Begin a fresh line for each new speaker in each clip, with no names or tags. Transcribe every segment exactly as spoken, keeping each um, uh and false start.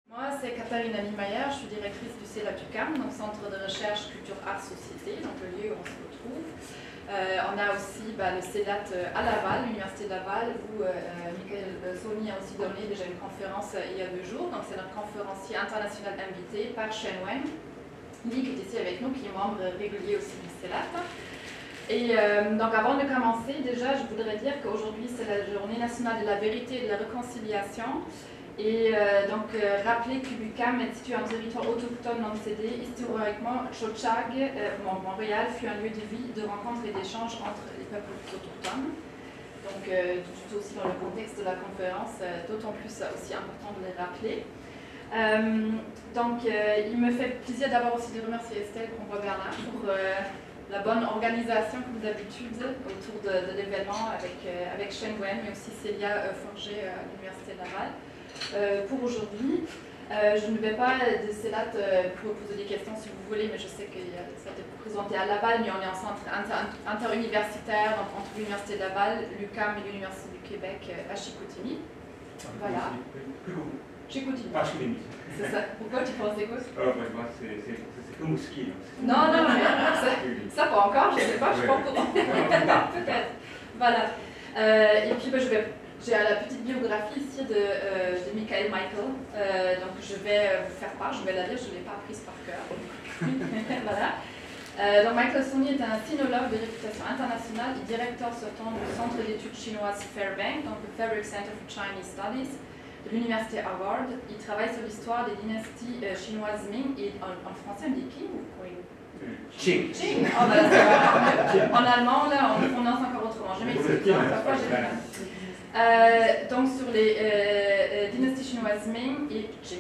Moi, c'est Katharina Niemeyer, je suis directrice du C E L A T U C A M, donc Centre de recherche culture art société, donc le lieu où on se retrouve. Euh, on a aussi bah, le C E L A T à Laval, l'Université de Laval, où euh, Michael Soni a aussi donné déjà une conférence euh, il y a deux jours. Donc c'est notre conférencier international invité par Shen Wen, qui est ici avec nous, qui est membre régulier aussi du C E L A T. Et euh, donc avant de commencer, déjà je voudrais dire qu'aujourd'hui c'est la journée nationale de la vérité et de la réconciliation. Et euh, donc, euh, rappeler que l'U Q A M est situé en territoire autochtone non cédé. Historiquement, Tchotchag, euh, Montréal, fut un lieu de vie, de rencontre et d'échange entre les peuples autochtones. Donc, euh, tout aussi dans le contexte de la conférence, euh, d'autant plus aussi important de les rappeler. Euh, donc, euh, il me fait plaisir d'abord aussi de remercier Estelle Combois-Bernard pour euh, la bonne organisation, comme d'habitude, autour de, de l'événement avec, euh, avec Shen Wen, mais aussi Célia euh, Forger à l'Université de Laval. Euh, pour aujourd'hui, euh, je ne vais pas de C E L A T euh, pour poser des questions si vous voulez, mais je sais que ça a été présenté à Laval, mais on est en centre inter interuniversitaire, donc entre l'Université de Laval, l'U Q A M et l'Université du Québec euh, à Chicoutimi. Voilà. Chicoutimi.
Ah, Chicoutimi.
C'est ça. Pourquoi tu penses quoi?
euh, Moi, c'est comme au ski.
Non, non, mais ça, ça pas encore, je ne sais pas, je ne suis pas au courant. Peut-être. Voilà. Euh, et puis, ben, je vais. J'ai la petite biographie ici de, euh, de Michael Michael, euh, donc je vais vous faire part, je vais la lire, je ne l'ai pas apprise par cœur. Voilà. Euh, donc Michael Soni est un sinologue de réputation internationale et directeur sortant du Centre d'études chinoises Fairbank, donc le Fairbank Center for Chinese Studies de l'Université Harvard. Il travaille sur l'histoire des dynasties euh, chinoises Ming et en, en français on dit Qing ou Qing?
Qing.
Qing. Oh, ben, en allemand, là, on prononce encore autrement. Je m'excuse, hein, parfois j'ai du mal. Euh, donc sur les euh, euh, dynasties chinoises Ming et Qing.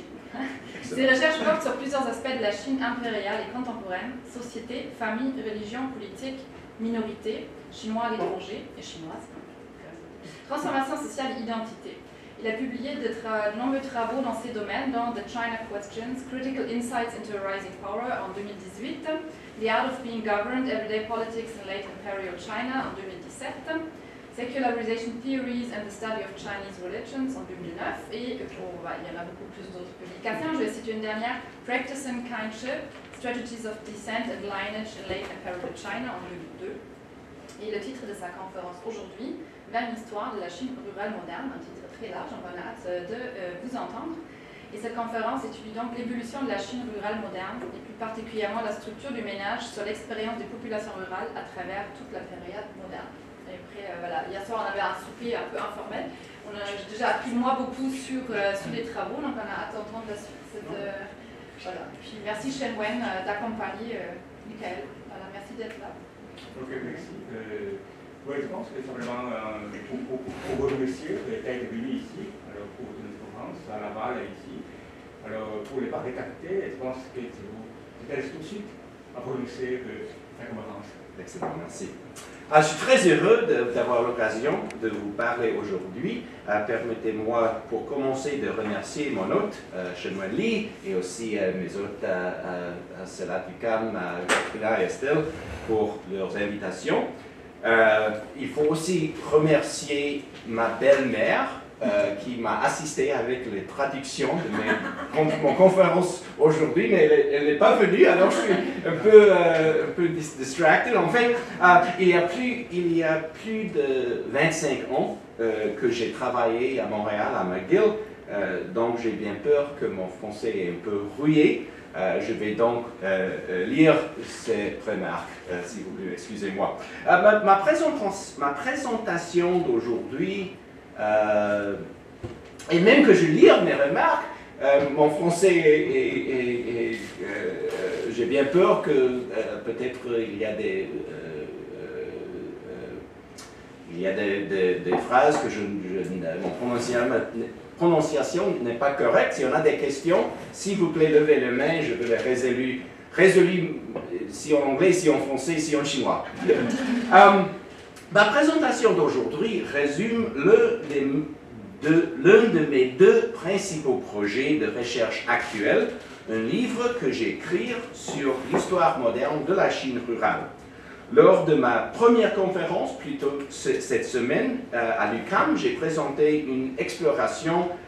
Ces recherches portent sur plusieurs aspects de la Chine impériale et contemporaine, société, famille, religion, politique, minorité, chinois à l'étranger et chinoise, transformation sociale et identité. Il a publié de, tra de nombreux travaux dans ces domaines, dont The China Questions, Critical Insights into a Rising Power en deux mille dix-huit, The Art of Being Governed, Everyday Politics in Late Imperial China en deux mille dix-sept, Secularization Theories and the Study of Chinese Religions en deux mille neuf, et oh, bah, il y en a beaucoup plus d'autres publications. Je vais citer une dernière, Practice and Kindship, Strategies of Descent and Lineage in Late Imperial China en deux mille deux. Et le titre de sa conférence aujourd'hui, vers une histoire de la Chine rurale moderne, un titre très large, on a hâte de euh, vous entendre. Et cette conférence étudie donc l'évolution de la Chine rurale moderne, et plus particulièrement la structure du ménage sur l'expérience des populations rurales à travers toute la période moderne. Et après, euh, voilà, hier soir on avait un souper un peu informel. On a déjà appris moi beaucoup sur, euh, sur les travaux, donc on a hâte d'entendre la suite. Cette, euh, voilà. Puis merci Shen Wen euh, d'accompagner euh, Michael. Voilà, merci d'être là.
Ok, merci. Euh, ouais, je pense que simplement euh, pour, pour, pour vous remercier d'être venu ici, alors pour notre conférence à Laval ici. Alors pour les pas récapter, je pense que c'est allé tout de suite à prononcer la conférence.
Excellent, merci. Ah, je suis très heureux d'avoir l'occasion de vous parler aujourd'hui. Euh, Permettez-moi, pour commencer, de remercier mon hôte, euh, Shen Wen Li, et aussi euh, mes hôtes à, à, à C E L A T U C A M, à Katharina et Estelle, pour leurs invitations. Euh, il faut aussi remercier ma belle-mère, Euh, qui m'a assisté avec les traductions de mes, mon conférence aujourd'hui, mais elle n'est pas venue, alors je suis un peu, euh, un peu distracted. En fait, euh, il, y a plus, il y a plus de vingt-cinq ans euh, que j'ai travaillé à Montréal, à McGill, euh, donc j'ai bien peur que mon français est un peu rouillé. Euh, je vais donc euh, lire ces remarques, euh, si vous voulez, excusez-moi. Euh, ma, ma, présent- ma présentation d'aujourd'hui, Euh, et même que je lire mes remarques, euh, mon français est, est, est, est euh, j'ai bien peur que euh, peut-être il y a des, euh, euh, il y a des, des, des phrases que je, je, mon prononciation, prononciation n'est pas correcte. Si on a des questions, s'il vous plaît, levez les mains, je vais les résoudre, résoudre si en anglais, si en français, si en chinois. um, Ma présentation d'aujourd'hui résume l'un de, de mes deux principaux projets de recherche actuels, un livre que j'ai écrit sur l'histoire moderne de la Chine rurale. Lors de ma première conférence, plutôt cette semaine, à l'U Q A M, j'ai présenté une exploration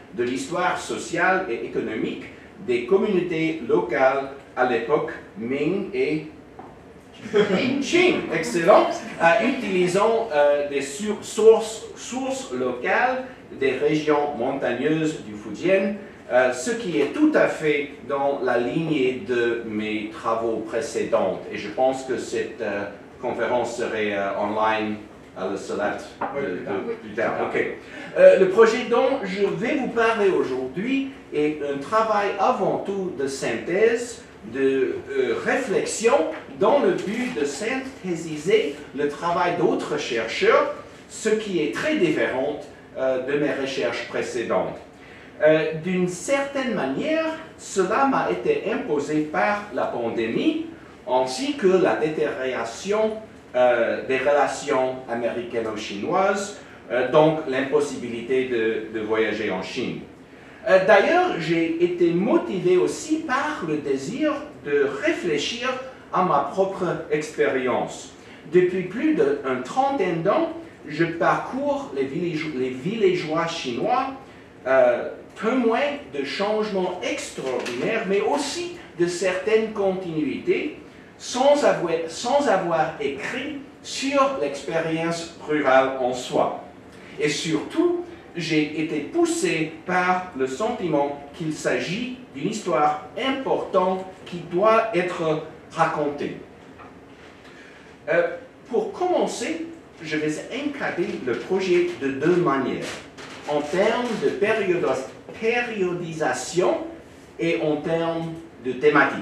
de l'histoire sociale et économique des communautés locales à l'époque Ming et Qing. Excellent. Euh, utilisant euh, des sources, sources locales des régions montagneuses du Fujian, euh, ce qui est tout à fait dans la lignée de mes travaux précédents. Et je pense que cette euh, conférence serait euh, online à la salade
Oui,
de,
plus tard.
de, plus tard. Okay. Euh, le projet dont je vais vous parler aujourd'hui est un travail avant tout de synthèse, de euh, réflexion dans le but de synthétiser le travail d'autres chercheurs, ce qui est très différent euh, de mes recherches précédentes. Euh, D'une certaine manière, cela m'a été imposé par la pandémie, ainsi que la détérioration euh, des relations américano-chinoises, euh, donc l'impossibilité de, de voyager en Chine. Euh, D'ailleurs, j'ai été motivé aussi par le désir de réfléchir à ma propre expérience. Depuis plus d'une trentaine d'ans, je parcours les, village, les villageois chinois, euh, témoins de changements extraordinaires, mais aussi de certaines continuités, sans avoir, sans avoir écrit sur l'expérience rurale en soi. Et surtout, j'ai été poussé par le sentiment qu'il s'agit d'une histoire importante qui doit être racontée. Euh, pour commencer, je vais encadrer le projet de deux manières, en termes de périodisation et en termes de thématique.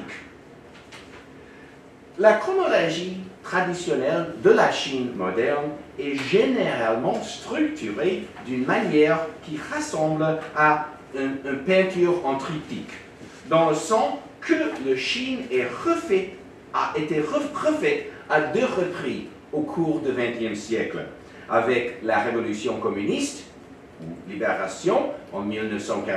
La chronologie traditionnelle de la Chine moderne est généralement structurée d'une manière qui ressemble à une, une peinture en triptyque, dans le sens que la Chine est refait, a été refaite à deux reprises au cours du vingtième siècle, avec la révolution communiste, ou libération, en mille neuf cent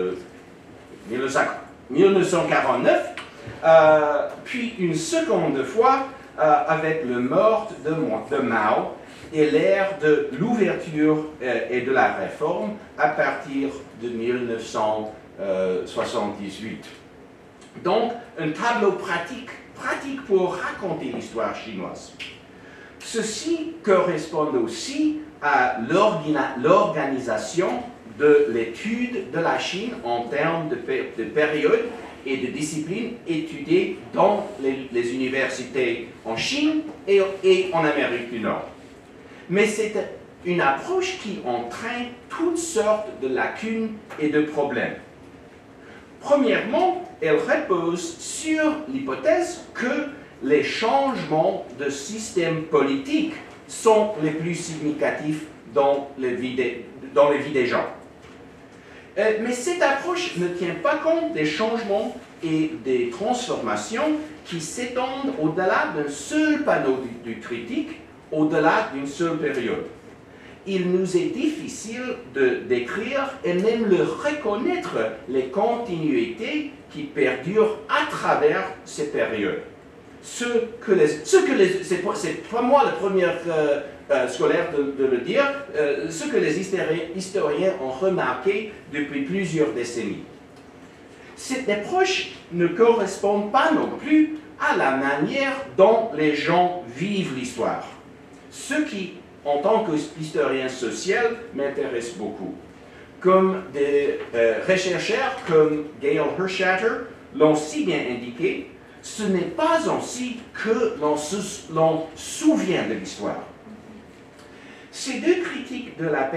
quarante-neuf, euh, puis une seconde fois euh, avec le mort de, de Mao et l'ère de l'ouverture euh, et de la réforme à partir de mille neuf cent soixante-dix-huit. Donc, un tableau pratique, pratique pour raconter l'histoire chinoise. Ceci correspond aussi à l'organisation de l'étude de la Chine en termes de, de période et de disciplines étudiées dans les, les universités en Chine et, et en Amérique du Nord. Mais c'est une approche qui entraîne toutes sortes de lacunes et de problèmes. Premièrement, elle repose sur l'hypothèse que les changements de système politique sont les plus significatifs dans les vies des, dans les vies des gens. Euh, mais cette approche ne tient pas compte des changements et des transformations qui s'étendent au-delà d'un seul panneau du, du triptyque, au-delà d'une seule période. Il nous est difficile de décrire et même de reconnaître les continuités qui perdurent à travers ces périodes. Ce que les, ce que les, c'est pas moi le premier euh, euh, scolaire de, de le dire, euh, ce que les historiens ont remarqué depuis plusieurs décennies. Cette approche ne correspond pas non plus à la manière dont les gens vivent l'histoire. Ce qui, en tant qu'historien social, m'intéresse beaucoup. Comme des euh, chercheurs comme Gail Hirschhatter l'ont si bien indiqué, ce n'est pas ainsi que l'on se souvient de l'histoire. Ces deux critiques de la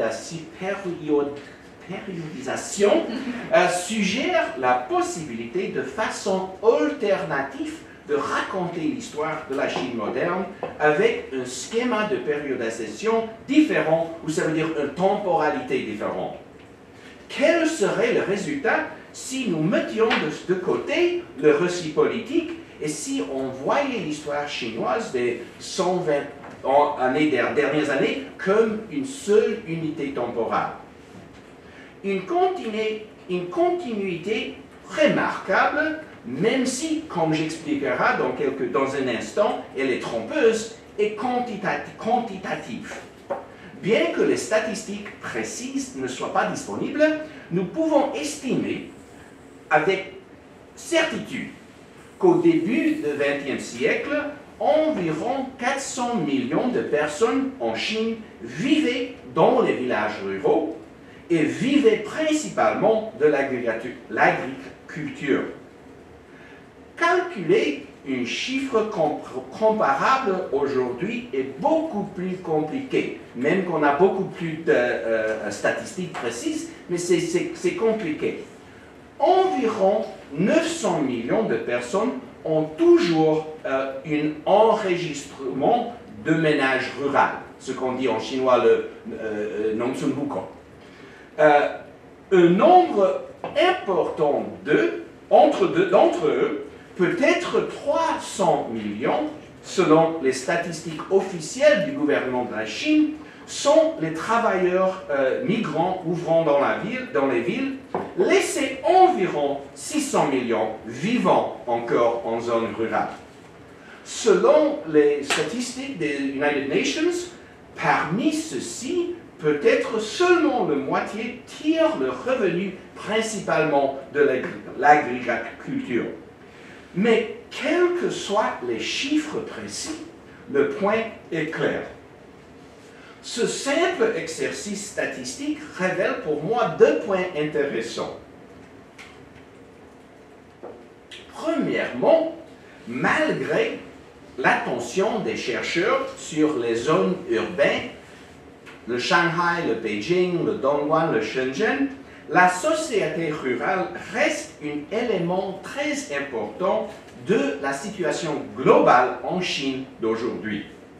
périodisation euh, suggèrent la possibilité de façon alternative de raconter l'histoire de la Chine moderne avec un schéma de périodisation différent, ou ça veut dire une temporalité différente. Quel serait le résultat si nous mettions de, de côté le récit politique et si on voyait l'histoire chinoise des cent vingt années, dernières années comme une seule unité temporelle? Une, continu, une continuité remarquable, même si, comme j'expliquerai dans, quelques, dans un instant, elle est trompeuse et quantitative. Bien que les statistiques précises ne soient pas disponibles, nous pouvons estimer avec certitude qu'au début du vingtième siècle, environ quatre cents millions de personnes en Chine vivaient dans les villages ruraux et vivaient principalement de l'agriculture. Calculer un chiffre comparable aujourd'hui est beaucoup plus compliqué, même qu'on a beaucoup plus de euh, statistiques précises, mais c'est compliqué. Environ neuf cents millions de personnes ont toujours euh, un enregistrement de ménage rural, ce qu'on dit en chinois le euh, nongsun-bukong. Euh, un nombre important d'eux, entre deux d'entre eux, peut-être trois cents millions, selon les statistiques officielles du gouvernement de la Chine, sont les travailleurs euh, migrants ouvrant dans, la ville, dans les villes, laissés environ six cents millions vivant encore en zone rurale. Selon les statistiques des United Nations, parmi ceux-ci, peut-être seulement la moitié tire le revenu principalement de l'agriculture. Mais quels que soient les chiffres précis, le point est clair. Ce simple exercice statistique révèle pour moi deux points intéressants. Premièrement, malgré l'attention des chercheurs sur les zones urbaines, le Shanghai, le Beijing, le Dongguan, le Shenzhen, la société rurale reste un élément très important de la situation globale en Chine d'aujourd'hui.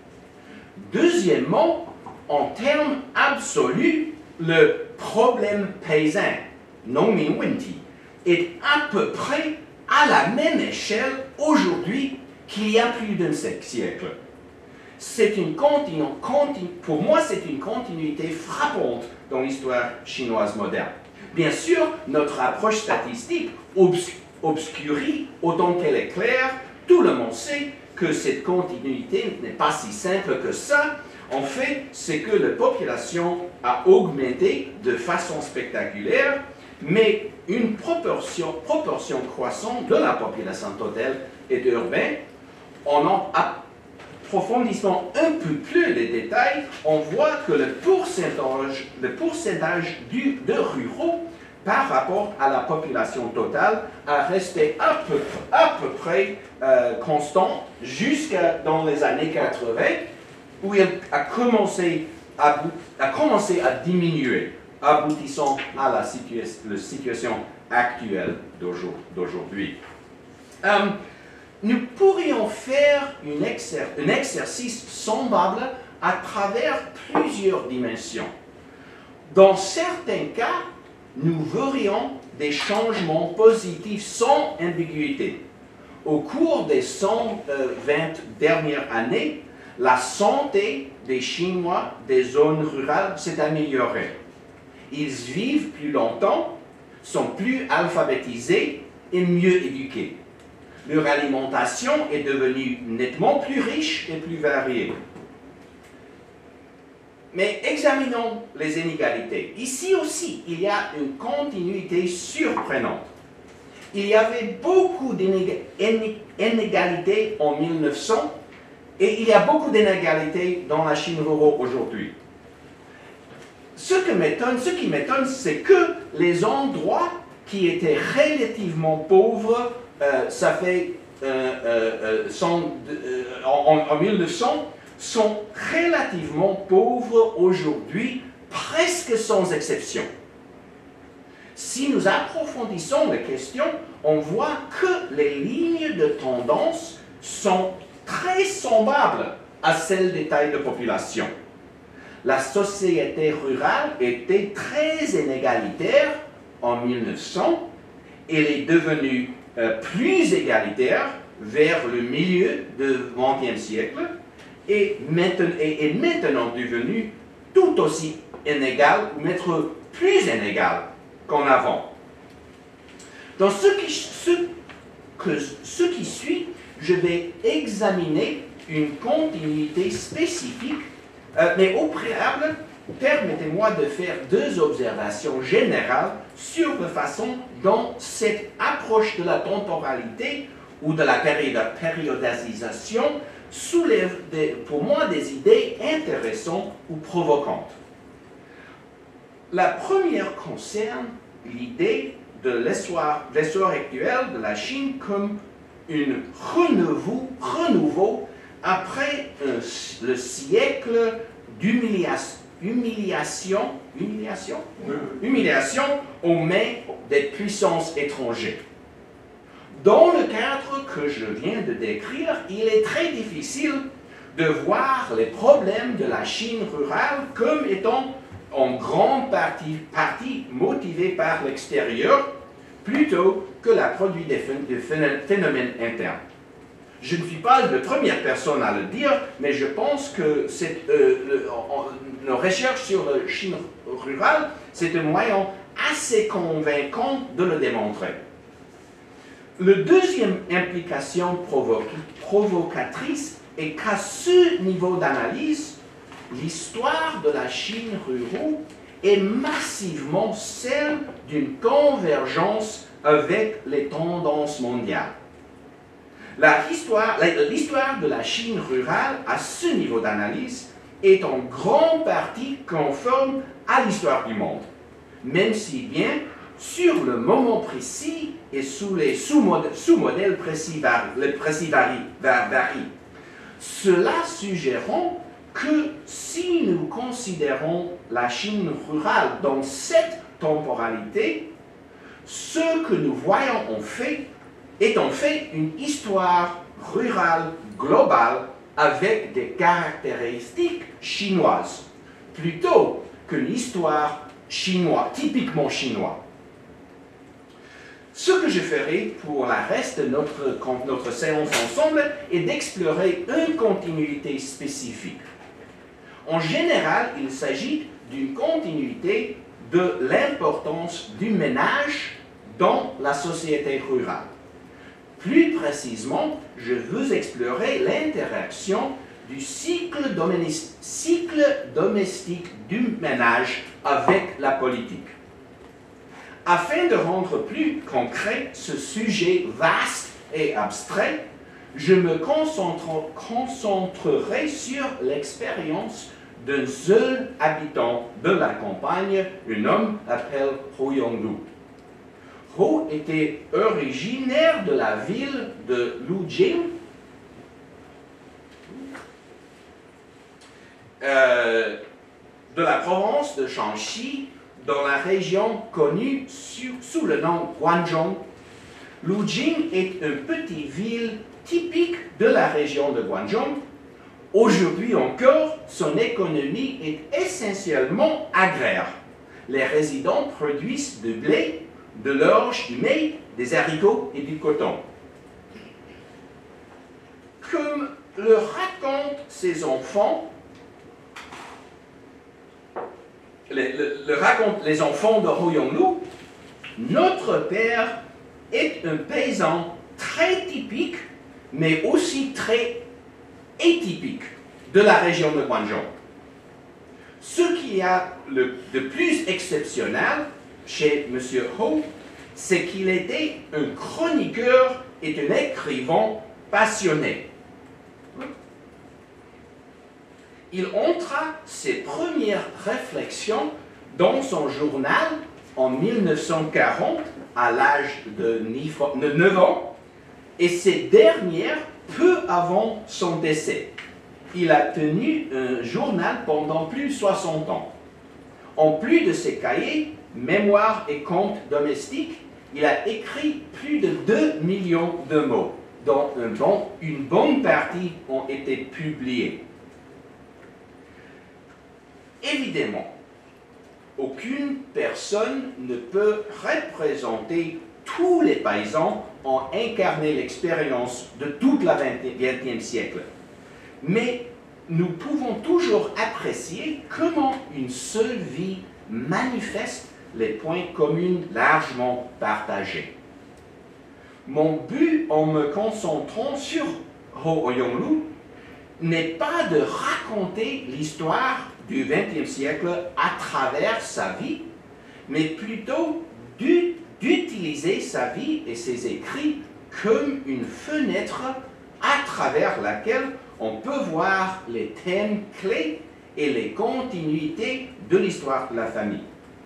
Deuxièmement, en termes absolus, le problème paysan, Nongmin Wenti, est à peu près à la même échelle aujourd'hui qu'il y a plus d'un siècle. C'est une continu, continu, pour moi, c'est une continuité frappante dans l'histoire chinoise moderne. Bien sûr, notre approche statistique obs obscurit autant qu'elle est claire. Tout le monde sait que cette continuité n'est pas si simple que ça. En fait, c'est que la population a augmenté de façon spectaculaire, mais une proportion, proportion croissante de la population totale est urbaine. En approfondissant un peu plus les détails, on voit que le pourcentage, le pourcentage du, de ruraux par rapport à la population totale a resté à peu, à peu près euh, constant jusqu'à dans les années quatre-vingt, où il a commencé à, a commencé à diminuer, aboutissant à la, situa la situation actuelle d'aujourd'hui. Euh, nous pourrions faire une exer un exercice semblable à travers plusieurs dimensions. Dans certains cas, nous verrions des changements positifs sans ambiguïté. Au cours des cent vingt dernières années, la santé des Chinois des zones rurales s'est améliorée. Ils vivent plus longtemps, sont plus alphabétisés et mieux éduqués. Leur alimentation est devenue nettement plus riche et plus variée. Mais examinons les inégalités. Ici aussi, il y a une continuité surprenante. Il y avait beaucoup d'inégalités en mille neuf cents et il y a beaucoup d'inégalités dans la Chine rurale aujourd'hui. Ce, que m'étonne, ce qui m'étonne, c'est que les endroits qui étaient relativement pauvres, euh, ça fait euh, euh, sont, euh, en, en mille neuf cents, sont relativement pauvres aujourd'hui, presque sans exception. Si nous approfondissons la question, on voit que les lignes de tendance sont très semblables à celles des tailles de population. La société rurale était très inégalitaire en mille neuf cents. Elle est devenue euh, plus égalitaire vers le milieu du vingtième siècle et maintenant, est, est maintenant devenue tout aussi inégale, ou même plus inégale qu'en avant. Dans ce qui, ce, que, ce qui suit, je vais examiner une continuité spécifique, euh, mais au préalable, permettez-moi de faire deux observations générales sur la façon dont cette approche de la temporalité ou de la périodisation soulève des, pour moi des idées intéressantes ou provocantes. La première concerne l'idée de l'histoire actuelle de la Chine comme un renouveau, renouveau après un, le siècle d'humiliation, humiliation, humiliation, humiliation aux mains des puissances étrangères. Dans le cadre que je viens de décrire, il est très difficile de voir les problèmes de la Chine rurale comme étant en grande partie, partie motivés par l'extérieur plutôt que la produit des phénomènes internes. Je ne suis pas la première personne à le dire, mais je pense que cette, euh, le, en, nos recherches sur la Chine rurale, c'est un moyen assez convaincant de le démontrer. La deuxième implication provo provocatrice est qu'à ce niveau d'analyse, l'histoire de la Chine rurale est massivement celle d'une convergence avec les tendances mondiales. L'histoire de la Chine rurale, à ce niveau d'analyse, est en grande partie conforme à l'histoire du monde, même si bien, sur le moment précis et sous les sous-modèles sous précis, les précis varient, varient. Cela suggérant que si nous considérons la Chine rurale dans cette temporalité, ce que nous voyons en fait est en fait une histoire rurale globale avec des caractéristiques chinoises, plutôt qu'une histoire chinoise, typiquement chinoise. Ce que je ferai pour la reste de notre, notre séance ensemble est d'explorer une continuité spécifique. En général, il s'agit d'une continuité de l'importance du ménage dans la société rurale. Plus précisément, je veux explorer l'interaction du cycle, cycle domestique du ménage avec la politique. Afin de rendre plus concret ce sujet vaste et abstrait, je me concentre, concentrerai sur l'expérience d'un seul habitant de la campagne, un homme appelé Ho Yong-lu. Ho était originaire de la ville de Lujing, euh, de la province de Shanxi, dans la région connue sous, sous le nom Guangzhou. Lujing est une petite ville typique de la région de Guangzhou. Aujourd'hui encore, son économie est essentiellement agraire. Les résidents produisent du blé, de l'orge, du maïs, des haricots et du coton. Comme le racontent ses enfants, le, le, le racontent les enfants de Ho Yong-lu, notre père est un paysan très typique, mais aussi très atypique de la région de Guangzhou. Ce qui a le, de plus exceptionnel chez M. Ho, c'est qu'il était un chroniqueur et un écrivain passionné. Il entra ses premières réflexions dans son journal en mille neuf cent quarante, à l'âge de neuf ans, et ces dernières peu avant son décès. Il a tenu un journal pendant plus de soixante ans. En plus de ses cahiers, mémoires et contes domestiques, il a écrit plus de deux millions de mots, dont un bon, une bonne partie ont été publiés. Évidemment, aucune personne ne peut représenter tous les paysans ont incarné l'expérience de tout le vingtième siècle. Mais nous pouvons toujours apprécier comment une seule vie manifeste les points communs largement partagés. Mon but en me concentrant sur Ho Yong-lu n'est pas de raconter l'histoire du vingtième siècle à travers sa vie, mais plutôt d'utiliser sa vie et ses écrits comme une fenêtre à travers laquelle on peut voir les thèmes clés et les continuités de l'histoire de la famille.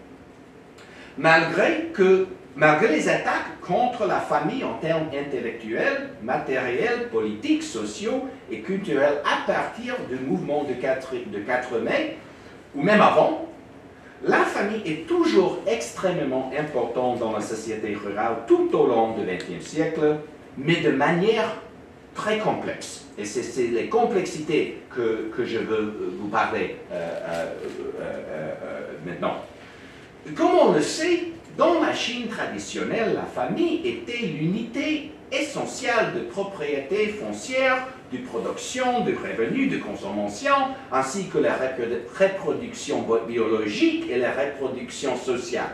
Malgré, que, malgré les attaques contre la famille en termes intellectuels, matériels, politiques, sociaux et culturels à partir du mouvement de quatre mai, ou même avant, la famille est toujours extrêmement importante dans la société rurale tout au long du vingtième siècle, mais de manière très complexe. Et c'est les complexités que, que je veux vous parler euh, euh, euh, euh, maintenant. Comme on le sait, dans la Chine traditionnelle, la famille était l'unité essentielle de propriété foncière, de production, de revenus, de consommation, ainsi que la reproduction biologique et la reproduction sociale.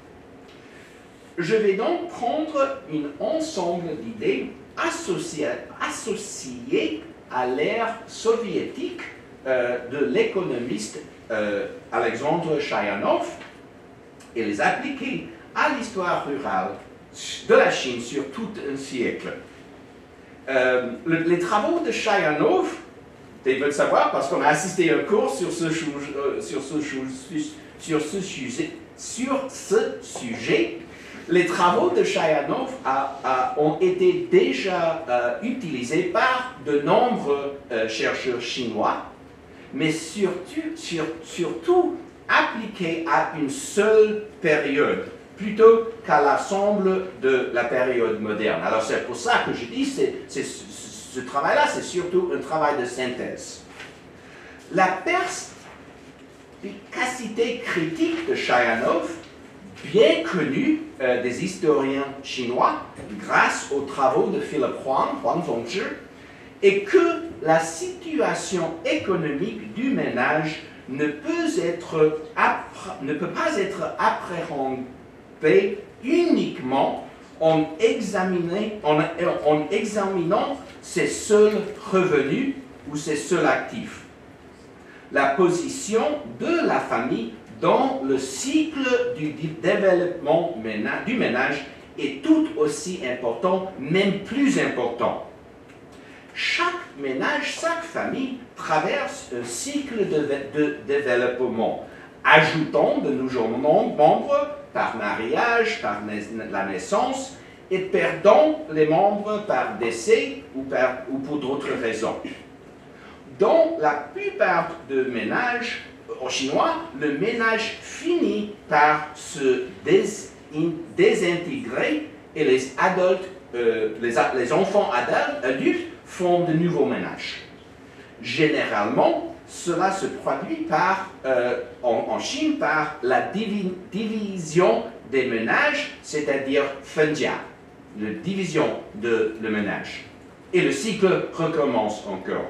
Je vais donc prendre un ensemble d'idées associées, associées à l'ère soviétique euh, de l'économiste euh, Alexandre Chayanov et les appliquer à l'histoire rurale de la Chine sur tout un siècle. Euh, le, les travaux de Chayanov, ils veulent savoir parce qu'on a assisté à un cours sur ce, euh, sur ce, sur ce sujet, sur ce sujet. Les travaux de Chayanov a, a, ont été déjà euh, utilisés par de nombreux euh, chercheurs chinois, mais surtout, sur, surtout appliqués à une seule période, plutôt qu'à l'ensemble de la période moderne. Alors c'est pour ça que je dis que ce travail-là, c'est surtout un travail de synthèse. La perspicacité critique de Chayanov, bien connue euh, des historiens chinois, grâce aux travaux de Philip Huang, Huang Zongzhi, est que la situation économique du ménage ne peut, être, ne peut pas être appréhendée uniquement en, en, en examinant ses seuls revenus ou ses seuls actifs. La position de la famille dans le cycle du développement du ménage est tout aussi important, même plus important. Chaque ménage, chaque famille traverse un cycle de, de développement, ajoutant de nouveaux membres par mariage, par la naissance, et perdant les membres par décès ou, par, ou pour d'autres raisons. Dans la plupart des ménages, au chinois, le ménage finit par se dés, désintégrer et les adultes, euh, les, les enfants adultes, adultes font de nouveaux ménages. Généralement, cela se produit par, euh, en, en Chine par la divi division des ménages, c'est-à-dire fenjia, la division de le ménage. Et le cycle recommence encore.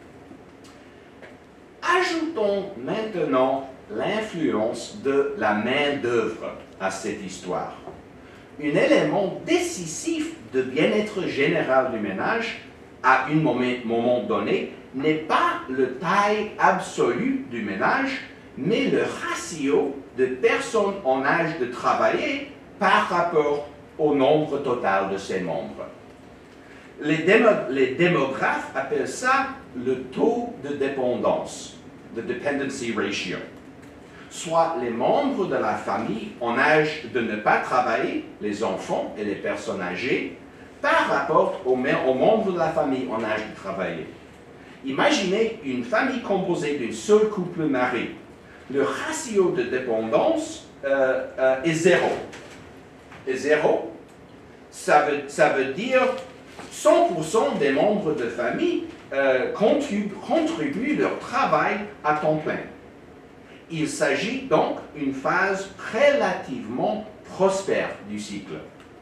Ajoutons maintenant l'influence de la main-d'œuvre à cette histoire. Un élément décisif de bien-être général du ménage, à un moment, moment donné, n'est pas la taille absolue du ménage, mais le ratio de personnes en âge de travailler par rapport au nombre total de ses membres. Les, démo les démographes appellent ça le taux de dépendance, the dependency ratio, soit les membres de la famille en âge de ne pas travailler, les enfants et les personnes âgées, par rapport aux, aux membres de la famille en âge de travailler. Imaginez une famille composée d'un seul couple marié. Le ratio de dépendance euh, euh, est zéro. Et zéro, ça veut, ça veut dire cent pour cent des membres de famille euh, contribuent, contribuent leur travail à temps plein. Il s'agit donc d'une phase relativement prospère du cycle.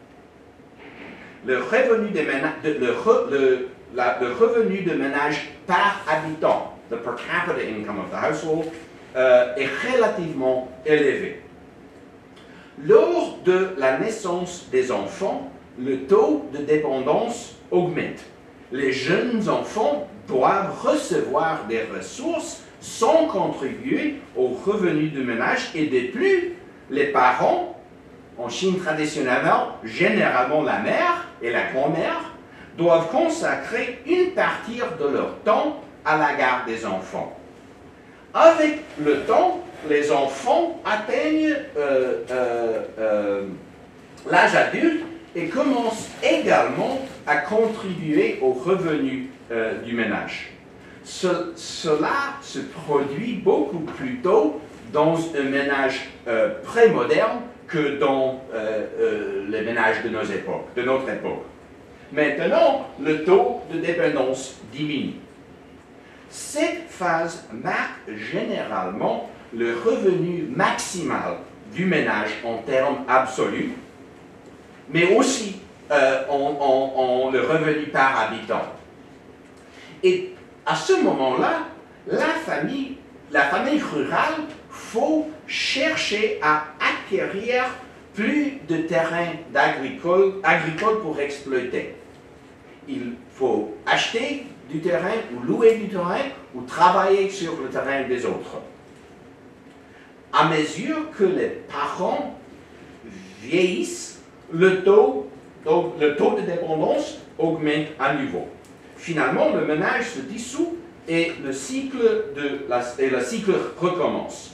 Le revenu de ménage, le, re, le, la, le revenu de ménage par habitant, the per capita income of the household, euh, est relativement élevé. Lors de la naissance des enfants, le taux de dépendance augmente. Les jeunes enfants doivent recevoir des ressources sans contribuer aux revenus du ménage et de plus, les parents en Chine traditionnellement, généralement la mère et la grand-mère, doivent consacrer une partie de leur temps à la garde des enfants. Avec le temps, les enfants atteignent euh, euh, euh, l'âge adulte et commencent également à contribuer aux revenus euh, du ménage. Ce, cela se produit beaucoup plus tôt dans un ménage euh, pré-moderne que dans euh, euh, les ménages de, nos époques, de notre époque. Maintenant, le taux de dépendance diminue. Cette phase marque généralement le revenu maximal du ménage en termes absolus, mais aussi euh, en, en, en le revenu par habitant. Et à ce moment-là, la famille, la famille rurale, faut chercher à acquérir plus de terrain agricole, agricole pour exploiter. Il faut acheter du terrain ou louer du terrain ou travailler sur le terrain des autres. À mesure que les parents vieillissent, le taux, donc le taux de dépendance augmente à nouveau. Finalement, le ménage se dissout et le cycle, de la, et le cycle recommence.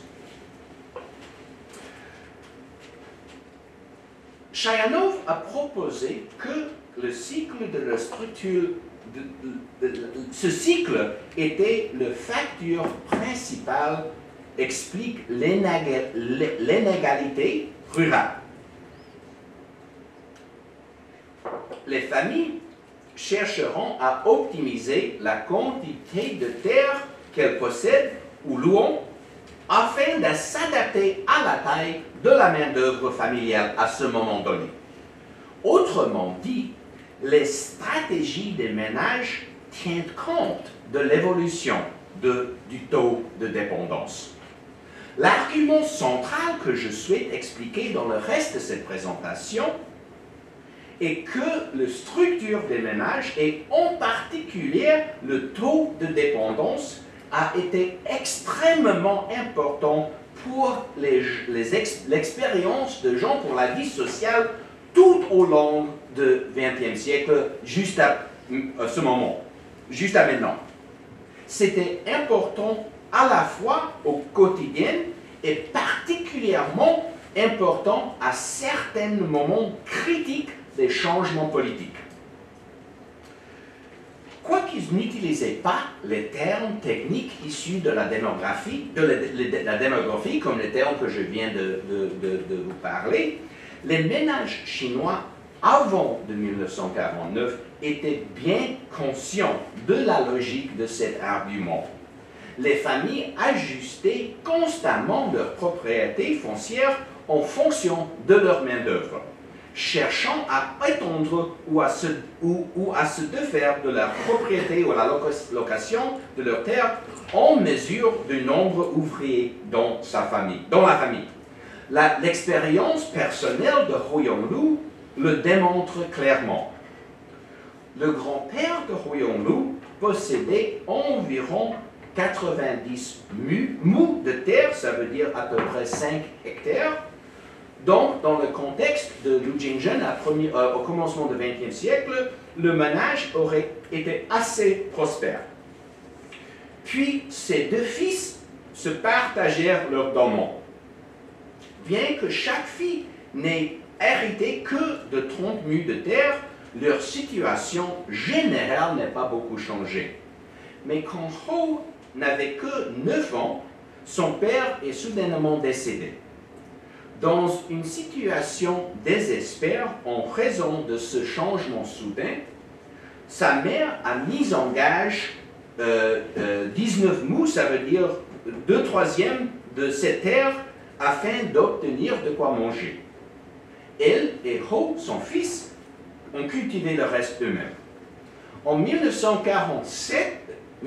Chayanov a proposé que le cycle de la structure, de, de, de, ce cycle était le facteur principal, explique l'inégalité rurale. Les familles chercheront à optimiser la quantité de terre qu'elles possèdent ou louent afin de s'adapter à la taille de la main-d'œuvre familiale à ce moment donné. Autrement dit, les stratégies des ménages tiennent compte de l'évolution du taux de dépendance. L'argument central que je souhaite expliquer dans le reste de cette présentation est que la structure des ménages et en particulier le taux de dépendance a été extrêmement important pour l'expérience de gens pour la vie sociale tout au long du vingtième siècle, juste à, à ce moment, juste à maintenant. C'était important à la fois au quotidien et particulièrement important à certains moments critiques des changements politiques. Quoiqu'ils n'utilisaient pas les termes techniques issus de la démographie, de la, de la démographie comme les termes que je viens de, de, de, de vous parler, les ménages chinois avant de mille neuf cent quarante-neuf étaient bien conscients de la logique de cet argument. Les familles ajustaient constamment leur propriété foncière en fonction de leur main-d'œuvre, cherchant à étendre ou à, se, ou, ou à se défaire de leur propriété ou la location de leur terre en mesure du nombre ouvrier dans, sa famille, dans la famille. L'expérience personnelle de Ho Yong-lu le démontre clairement. Le grand-père de Ho Yong-lu possédait environ quatre-vingt-dix mous de terre, ça veut dire à peu près cinq hectares. Donc, dans le contexte de Liu Jingzhen, euh, au commencement du vingtième siècle, le ménage aurait été assez prospère. Puis, ses deux fils se partagèrent leurs domaines. Bien que chaque fille n'ait hérité que de trente mues de terre, leur situation générale n'a pas beaucoup changé. Mais quand Ho n'avait que neuf ans, son père est soudainement décédé. Dans une situation désespère en raison de ce changement soudain, sa mère a mis en gage euh, euh, dix-neuf mous, ça veut dire deux troisièmes de cette terre, afin d'obtenir de quoi manger. Elle et Ho, son fils, ont cultivé le reste eux-mêmes. En mille neuf cent quarante-sept,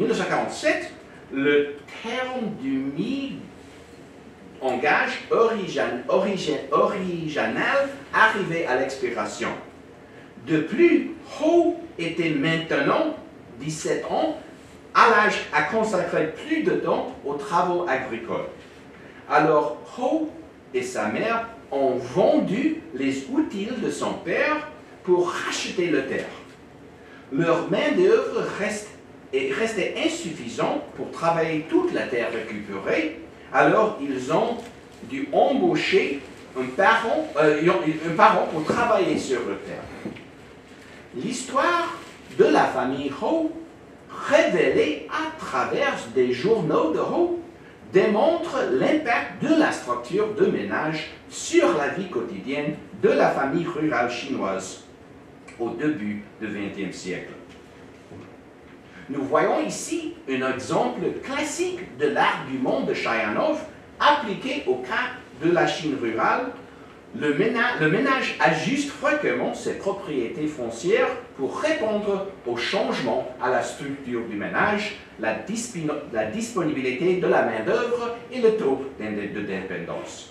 le terme du mi en gage origin, origin, original arrivait à l'expiration. De plus, Ho était maintenant dix-sept ans, à l'âge à consacrer plus de temps aux travaux agricoles. Alors, Ho et sa mère ont vendu les outils de son père pour racheter le terre. Leur main-d'œuvre reste, restait insuffisante pour travailler toute la terre récupérée, alors ils ont dû embaucher un parent, euh, un parent pour travailler sur le terre. L'histoire de la famille Ho, révélée à travers des journaux de Ho, démontre l'impact de la structure de ménage sur la vie quotidienne de la famille rurale chinoise au début du vingtième siècle. Nous voyons ici un exemple classique de l'argument de Chayanov appliqué au cas de la Chine rurale. Le ménage, le ménage ajuste fréquemment ses propriétés foncières pour répondre aux changements à la structure du ménage, la, la disponibilité de la main-d'œuvre et le taux de dépendance.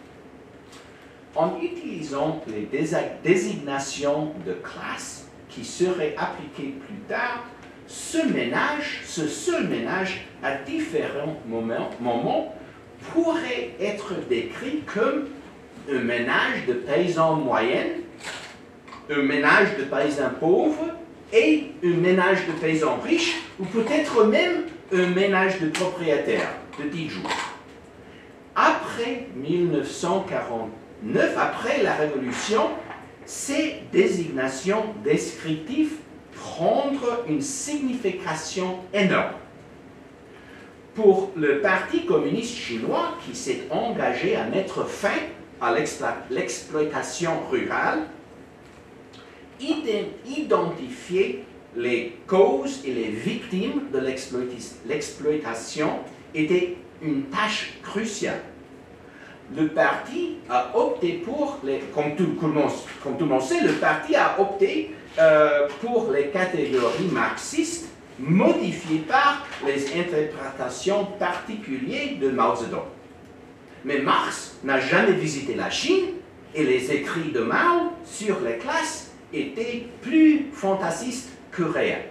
En utilisant les désignations de classe qui seraient appliquées plus tard, ce ménage, ce seul ménage à différents moments, moments pourrait être décrit comme un ménage de paysans moyennes, un ménage de paysans pauvres et un ménage de paysans riches, ou peut-être même un ménage de propriétaires de dix jours. Après mille neuf cent quarante-neuf, après la Révolution, ces désignations descriptives prennent une signification énorme. Pour le Parti communiste chinois, qui s'est engagé à mettre fin à l'exploitation rurale, identifier les causes et les victimes de l'exploitation était une tâche cruciale. Le parti a opté pour, les, comme, tout, comme tout le monde sait, le parti a opté euh, pour les catégories marxistes modifiées par les interprétations particulières de Mao Zedong. Mais Marx n'a jamais visité la Chine et les écrits de Mao sur les classes étaient plus fantaisistes que réels.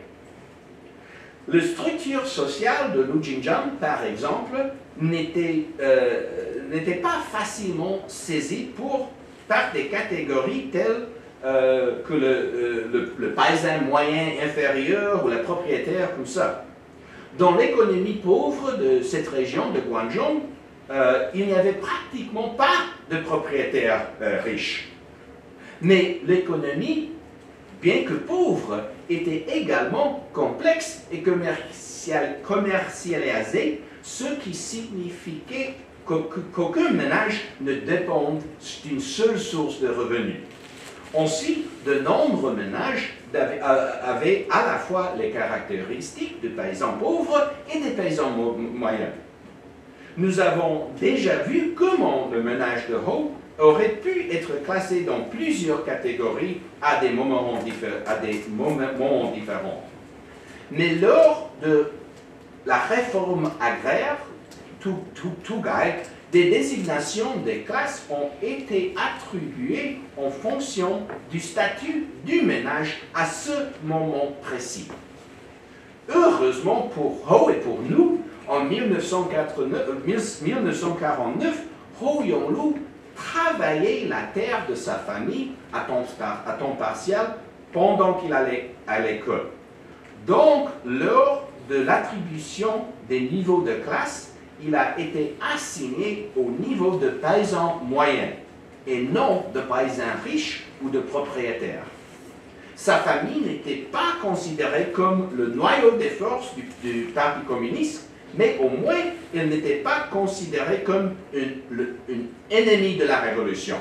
La structure sociale de Lu Xinjiang, par exemple, n'était euh, pas facilement saisie pour, par des catégories telles euh, que le, euh, le, le paysan moyen inférieur ou le propriétaire, comme ça. Dans l'économie pauvre de cette région de Guangzhou, euh, il n'y avait pratiquement pas de propriétaires euh, riches. Mais l'économie, bien que pauvre, était également complexe et commercial, commercialisée, ce qui signifiait qu'aucun ménage ne dépend d'une seule source de revenus. Ensuite, de nombreux ménages avaient à la fois les caractéristiques de paysans pauvres et des paysans mo moyens. Nous avons déjà vu comment le ménage de Ho aurait pu être classé dans plusieurs catégories à des moments, à des moments différents. Mais lors de la réforme agraire, tout, tout, tout gagne, des désignations des classes ont été attribuées en fonction du statut du ménage à ce moment précis. Heureusement pour Ho et pour nous, en mille neuf cent quarante-neuf, Ho Yong-lu travaillait la terre de sa famille à temps, à temps partiel pendant qu'il allait à l'école. Donc, lors de l'attribution des niveaux de classe, il a été assigné au niveau de paysan moyen et non de paysan riche ou de propriétaire. Sa famille n'était pas considérée comme le noyau des forces du, du Parti communiste, mais au moins, il n'était pas considéré comme une, le, une ennemi de la révolution.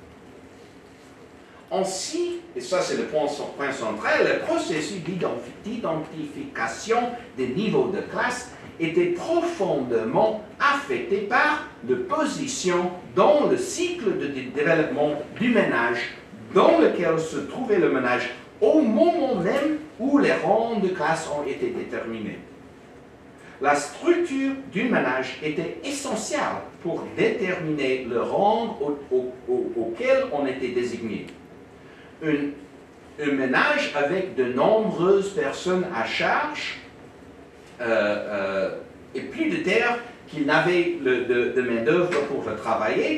Ainsi, et ça c'est le point, point central, le processus d'identification des niveaux de classe était profondément affecté par la position dans le cycle de développement du ménage dans lequel se trouvait le ménage au moment même où les rangs de classe ont été déterminés. La structure du ménage était essentielle pour déterminer le rang au, au, au, auquel on était désigné. Un, un ménage avec de nombreuses personnes à charge euh, euh, et plus de terre qu'il n'avait de, de main-d'œuvre pour le travailler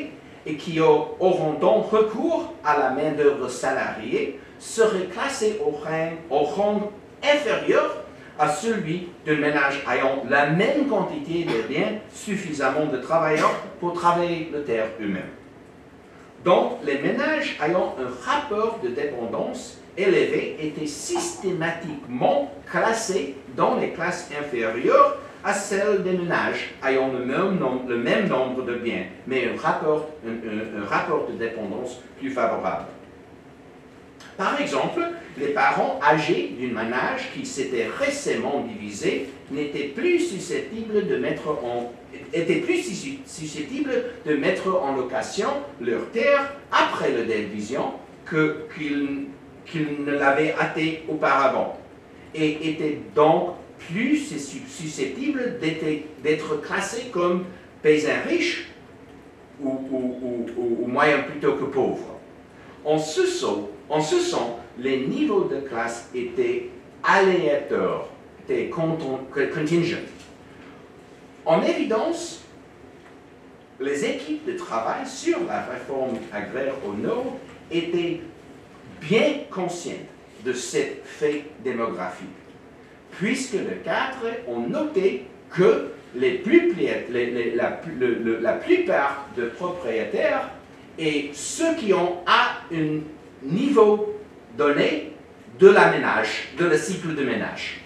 et qui auront donc recours à la main-d'œuvre salariée seraient classés au rang, au rang inférieur à celui d'un ménage ayant la même quantité de biens, suffisamment de travailleurs pour travailler la terre eux-mêmes. Donc, les ménages ayant un rapport de dépendance élevé étaient systématiquement classés dans les classes inférieures à celles des ménages ayant le même nombre, le même nombre de biens, mais un rapport, un, un, un rapport de dépendance plus favorable. Par exemple, les parents âgés d'un ménage qui s'était récemment divisé n'étaient plus susceptibles de mettre en, étaient plus susceptibles de mettre en location leur terre après la division que, qu'ils, qu'ils ne l'avaient été auparavant, et étaient donc plus susceptibles d'être, d'être classés comme paysans riches ou, ou, ou, ou moyens plutôt que pauvres. En ce, sens, en ce sens, les niveaux de classe étaient aléatoires, étaient contingents. En évidence, les équipes de travail sur la réforme agraire au Nord étaient bien conscientes de cet fait démographique, puisque les cadres ont noté que les plus, les, les, la, le, le, la plupart des propriétaires et ceux qui ont à un niveau donné de la ménage, de le cycle de ménage.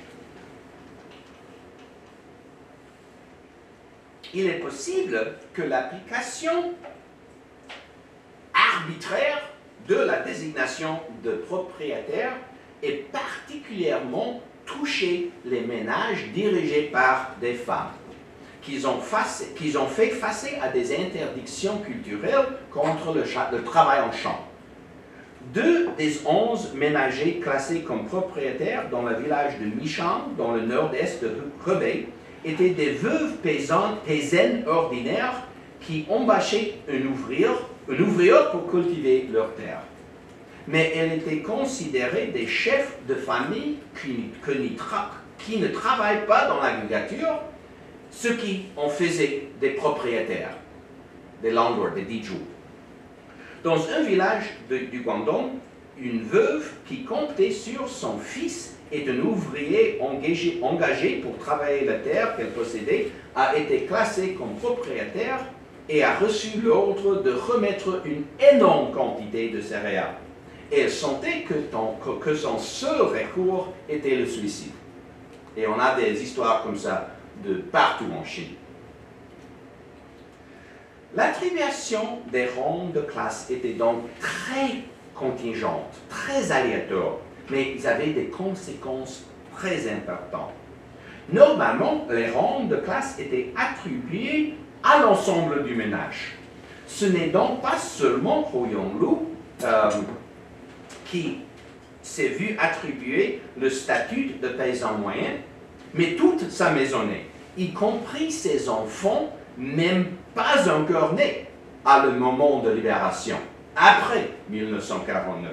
Il est possible que l'application arbitraire de la désignation de propriétaire ait particulièrement touché les ménages dirigés par des femmes, qu'ils ont, face, qu'ils ont fait face à des interdictions culturelles contre le, le travail en champ. Deux des onze ménagers classés comme propriétaires dans le village de Michan, dans le nord-est de Rebais, étaient des veuves paysannes, paysannes ordinaires qui embauchaient un ouvrier, un ouvrier pour cultiver leur terre. Mais elles étaient considérées des chefs de famille qui, qui, qui ne travaillent pas dans l'agriculture, ce qui en faisait des propriétaires, des landlords, des dijous. Dans un village de, du Guangdong, une veuve qui comptait sur son fils et un ouvrier engagé, engagé pour travailler la terre qu'elle possédait a été classée comme propriétaire et a reçu l'ordre de remettre une énorme quantité de céréales. Et elle sentait que, ton, que son seul recours était le suicide. Et on a des histoires comme ça de partout en Chine. L'attribution des rangs de classe était donc très contingente, très aléatoire, mais ils avaient des conséquences très importantes. Normalement, les rangs de classe étaient attribués à l'ensemble du ménage. Ce n'est donc pas seulement Ho Yong-lu euh, qui s'est vu attribuer le statut de paysan moyen, mais toute sa maisonnée, y compris ses enfants, même pas encore nés à le moment de libération, après mille neuf cent quarante-neuf.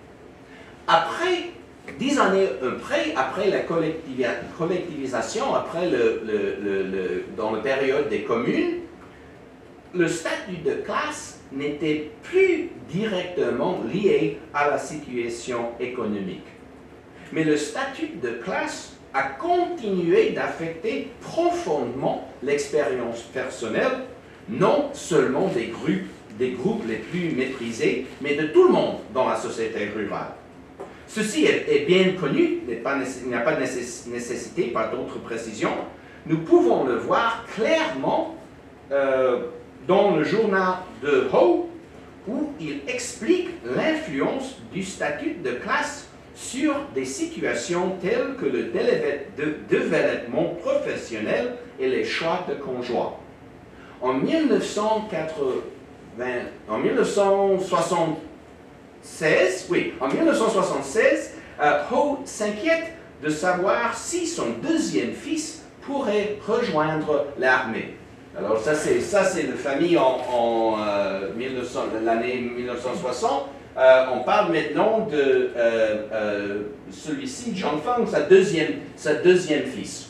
Après, dix années après, après la collectivisation, après le, le, le, le, dans la période des communes, le statut de classe n'était plus directement lié à la situation économique. Mais le statut de classe a continué d'affecter profondément l'expérience personnelle, non seulement des groupes, des groupes les plus méprisés, mais de tout le monde dans la société rurale. Ceci est, est bien connu, il n'y a pas de nécessité par d'autres précisions. Nous pouvons le voir clairement euh, dans le journal de Ho, où il explique l'influence du statut de classe sur des situations telles que le développement professionnel et les choix de conjoints. En mille neuf cent quatre-vingts, en mille neuf cent soixante-seize, oui, en mille neuf cent soixante-seize, euh, Ho s'inquiète de savoir si son deuxième fils pourrait rejoindre l'armée. Alors ça c'est ça c'est la famille en, en euh, l'année mille neuf cent soixante. Euh, on parle maintenant de euh, euh, celui-ci, Zhang Feng, sa deuxième, sa deuxième fils.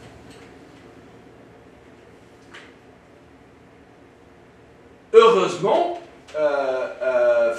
Heureusement,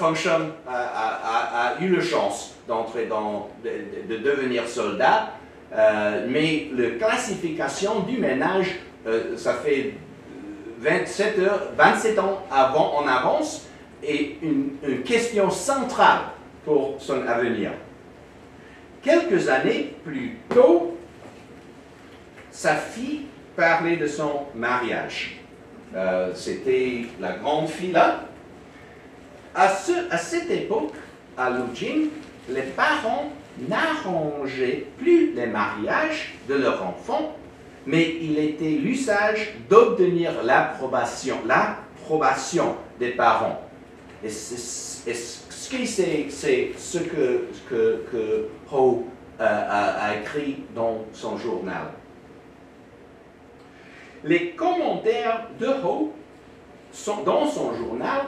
fonction a, a, a eu la chance d'entrer dans, de, de devenir soldat, euh, mais la classification du ménage, euh, ça fait vingt-sept heures, vingt-sept ans avant, en avance, est une, une question centrale pour son avenir. Quelques années plus tôt, sa fille parlait de son mariage. Euh, C'était la grande fille là. À, ce, à cette époque, à Lujing, les parents n'arrangeaient plus les mariages de leurs enfants, mais il était l'usage d'obtenir l'approbation, l'approbation des parents. Et, et ce qui c'est, c'est ce que, que, que Ho euh, a, a écrit dans son journal. Les commentaires de Ho sont dans son journal.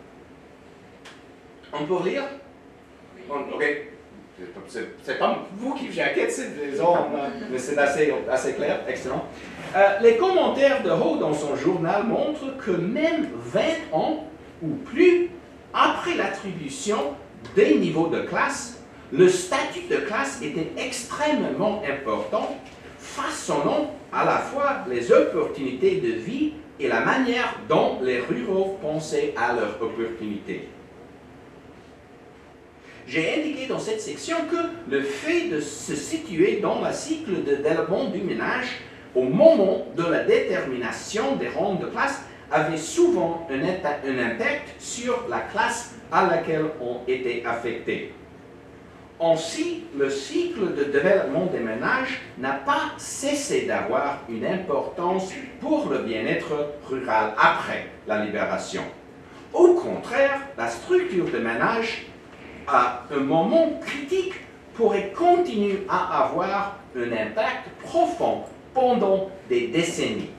On peut lire? On, ok. C'est pas vous qui vous inquiétez, mais c'est assez, assez clair, excellent. Euh, les commentaires de Ho dans son journal montrent que même vingt ans ou plus après l'attribution des niveaux de classe, le statut de classe était extrêmement important, façonnant à la fois les opportunités de vie et la manière dont les ruraux pensaient à leurs opportunités. J'ai indiqué dans cette section que le fait de se situer dans le cycle de développement du ménage au moment de la détermination des rangs de classe avait souvent un, un impact sur la classe à laquelle on était affecté. Ainsi, le cycle de développement des ménages n'a pas cessé d'avoir une importance pour le bien-être rural après la libération. Au contraire, la structure de ménage à un moment critique pourrait continuer à avoir un impact profond pendant des décennies.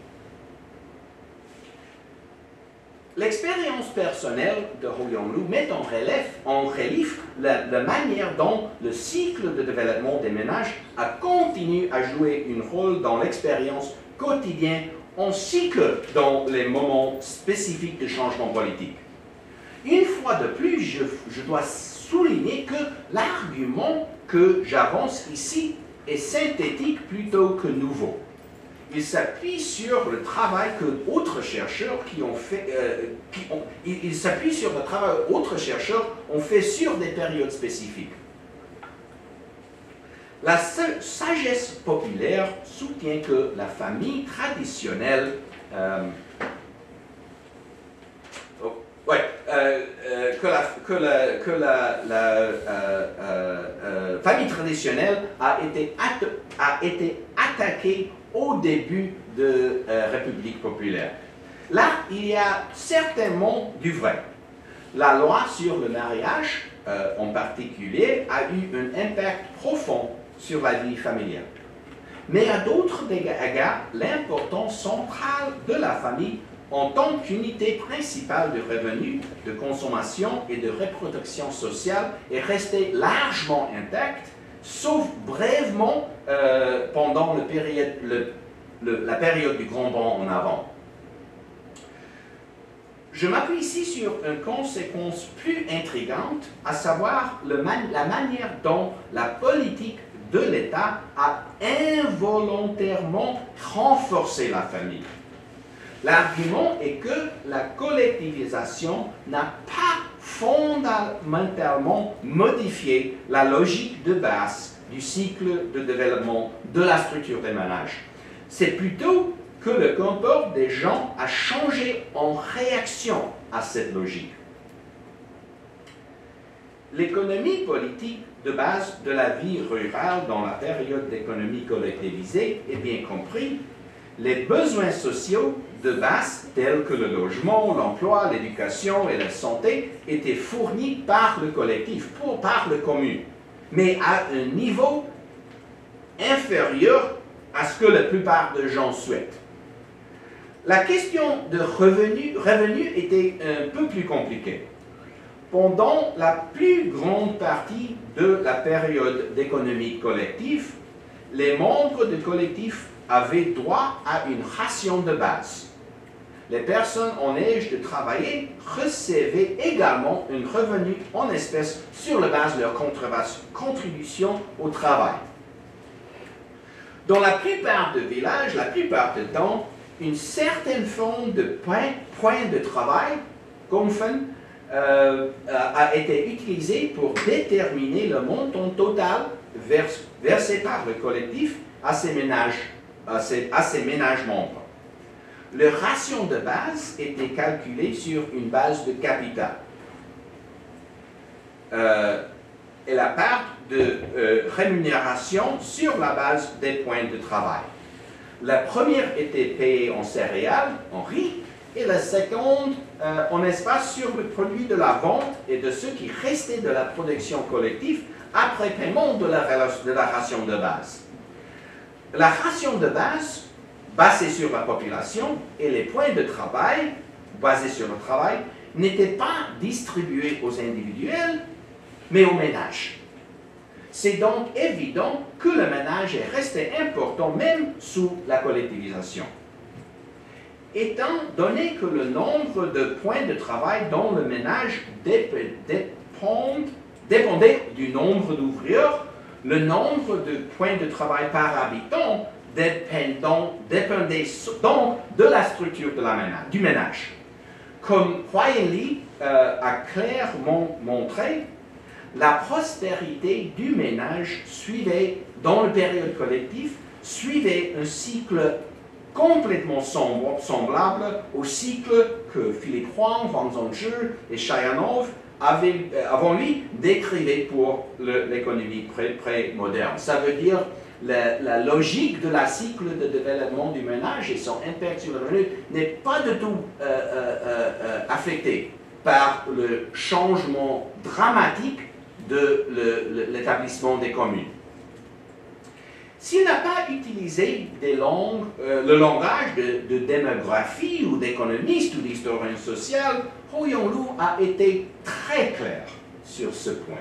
L'expérience personnelle de Ho Yong-lu met en relief, en relief la, la manière dont le cycle de développement des ménages a continué à jouer un rôle dans l'expérience quotidienne ainsi que dans les moments spécifiques de changement politique. Une fois de plus, je, je dois souligner que l'argument que j'avance ici est synthétique plutôt que nouveau. Il s'appuie sur le travail que d'autres chercheurs qui ont fait, euh, qui ont, il, il s'appuie sur le travail que d'autres chercheurs ont fait sur des périodes spécifiques. La sagesse populaire soutient que la famille traditionnelle euh, oh, ouais, euh, euh, que la, que la, que la, la euh, euh, euh, famille traditionnelle a été, a été attaquée au début de la euh, République populaire. Là, il y a certainement du vrai. La loi sur le mariage, euh, en particulier, a eu un impact profond sur la vie familiale. Mais à d'autres égards, l'importance centrale de la famille en tant qu'unité principale de revenus, de consommation et de reproduction sociale est restée largement intacte, sauf brièvement euh, pendant le période, le, le, la période du Grand Bond en avant. Je m'appuie ici sur une conséquence plus intrigante, à savoir le man, la manière dont la politique de l'État a involontairement renforcé la famille. L'argument est que la collectivisation n'a pas fondamentalement modifié la logique de base du cycle de développement de la structure des ménages. C'est plutôt que le comportement des gens a changé en réaction à cette logique. L'économie politique de base de la vie rurale dans la période d'économie collectivisée est bien compris. Les besoins sociaux de base, tels que le logement, l'emploi, l'éducation et la santé, étaient fournis par le collectif, pour, par le commune, mais à un niveau inférieur à ce que la plupart des gens souhaitent. La question de revenus revenu était un peu plus compliquée. Pendant la plus grande partie de la période d'économie collective, les membres du collectif avaient droit à une ration de base. les personnes en âge de travailler recevaient également un revenu en espèces sur la base de leur contribution au travail. Dans la plupart des villages, la plupart du temps, une certaine forme de point, point de travail, Gomfen, euh, a été utilisée pour déterminer le montant total vers, versé par le collectif à ces ménages, à ces, à ces ménages membres. Le ratio de base était calculé sur une base de capital. Euh, et la part de euh, rémunération sur la base des points de travail. La première était payée en céréales, en riz, et la seconde euh, en espace sur le produit de la vente et de ce qui restait de la production collective après paiement de la, de la ration de base. La ration de base, basée sur la population, et les points de travail, basés sur le travail, n'étaient pas distribués aux individuels, mais aux ménages. C'est donc évident que le ménage est resté important même sous la collectivisation. Étant donné que le nombre de points de travail dans le ménage dépendait du nombre d'ouvriers, le nombre de points de travail par habitant dépendant, dépendait donc de la structure de la ménage, du ménage. Comme Huayan Li euh, a clairement montré, la prospérité du ménage suivait, dans le période collectif, suivait un cycle complètement semblable au cycle que Philippe Huang, Wang Zhongzhi et Chayanov avaient, avant lui, décrivait pour l'économie pré-moderne. Ça veut dire la, la logique de la cycle de développement du ménage et son impact sur le revenu n'est pas du tout euh, euh, euh, affecté par le changement dramatique de l'établissement des communes. S'il n'a pas utilisé des langues, euh, le langage de, de démographie ou d'économiste ou d'historien social, Ho Yong-Lu a été très clair sur ce point.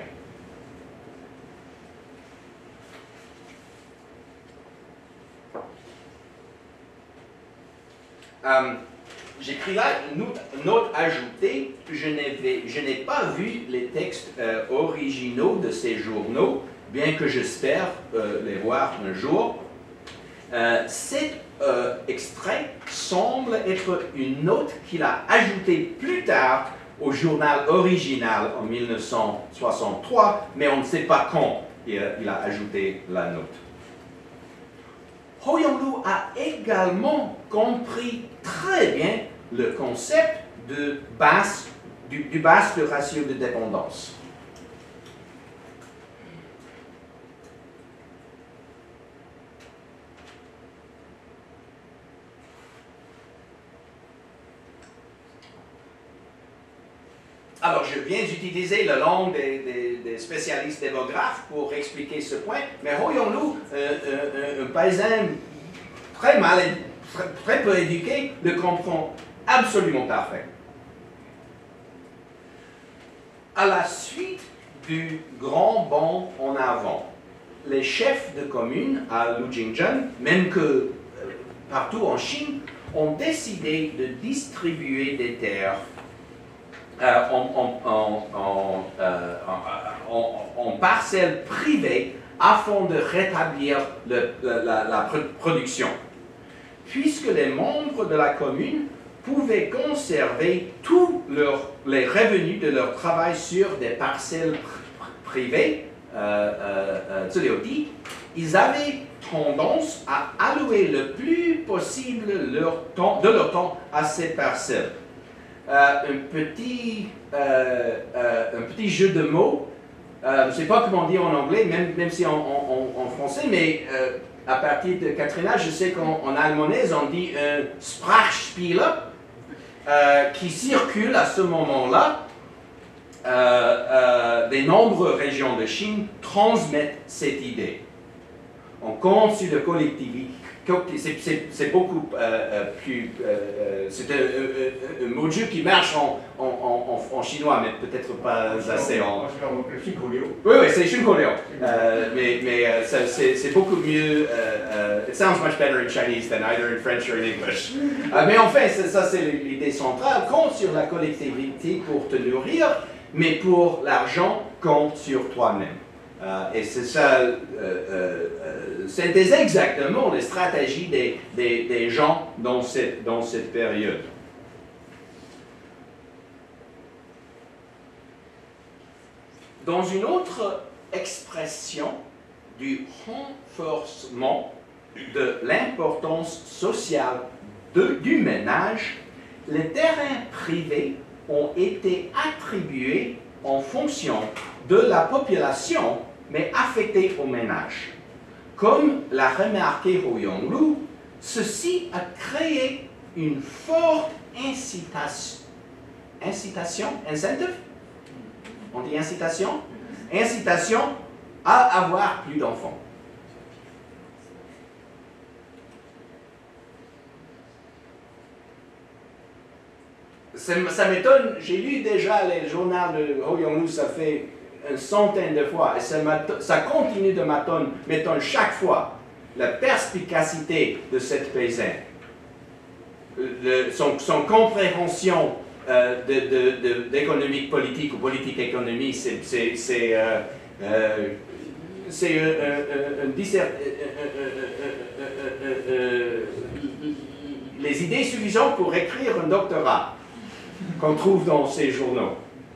Euh, J'écris là une note, note ajoutée, je n'ai pas vu les textes euh, originaux de ces journaux, bien que j'espère euh, les voir un jour. Euh, cet euh, extrait semble être une note qu'il a ajoutée plus tard au journal original en mille neuf cent soixante-trois, mais on ne sait pas quand il, il a ajouté la note. Ho Yong-Lu a également compris très bien le concept de base, du, du base de ratio de dépendance. Alors, je viens d'utiliser la langue des, des, des spécialistes démographes pour expliquer ce point, mais Ho Yong-Lu, euh, euh, un paysan très mal, très, très peu éduqué, le comprend absolument parfait. À la suite du grand bond en avant, les chefs de communes à Lujingzhen, même que euh, partout en Chine, ont décidé de distribuer des terres Euh, en, en, en, en, euh, en, en parcelles privées afin de rétablir le, la, la, la production. Puisque les membres de la commune pouvaient conserver tous leurs, les revenus de leur travail sur des parcelles privées, euh, euh, euh, ils avaient tendance à allouer le plus possible leur temps, de leur temps à ces parcelles. Euh, un, petit, euh, euh, un petit jeu de mots, euh, je ne sais pas comment dire en anglais, même, même si en, en, en français, mais euh, à partir de Katrina, je sais qu'en allemanaise, on dit un Sprachspieler euh, qui circule à ce moment-là. Euh, euh, de nombreuses régions de Chine transmettent cette idée. On compte sur la collectivité, c'est beaucoup euh, plus... Euh, c'est un, un, un, un mot qui marche en, en, en, en chinois, mais peut-être pas assez en...
Oui,
oui, c'est Xunkoleo. Euh, mais mais euh, c'est beaucoup mieux... Uh, uh, it sounds much better in Chinese than either in French or in English. Uh, mais en fait, ça c'est l'idée centrale. Compte sur la collectivité pour te nourrir, mais pour l'argent, compte sur toi-même. Uh, et c'est ça, euh, euh, c'était exactement les stratégies des, des, des gens dans cette, dans cette période. Dans une autre expression du renforcement de l'importance sociale de, du ménage, les terrains privés ont été attribués en fonction de la population, mais affectée au ménage. Comme l'a remarqué Ho Yong-Lu, ceci a créé une forte incitation, incitation, incentive, on dit incitation, incitation à avoir plus d'enfants. Ça, ça m'étonne, j'ai lu déjà les journaux de Ho Yong-Lu, ça fait une centaine de fois, et ça, ça continue de m'étonner chaque fois, la perspicacité de cette paysanne, le, son, son compréhension euh, d'économie politique ou politique économique, c'est euh, euh, c'est un, un, un dissert, les idées suffisantes pour écrire un doctorat qu'on trouve dans ces journaux.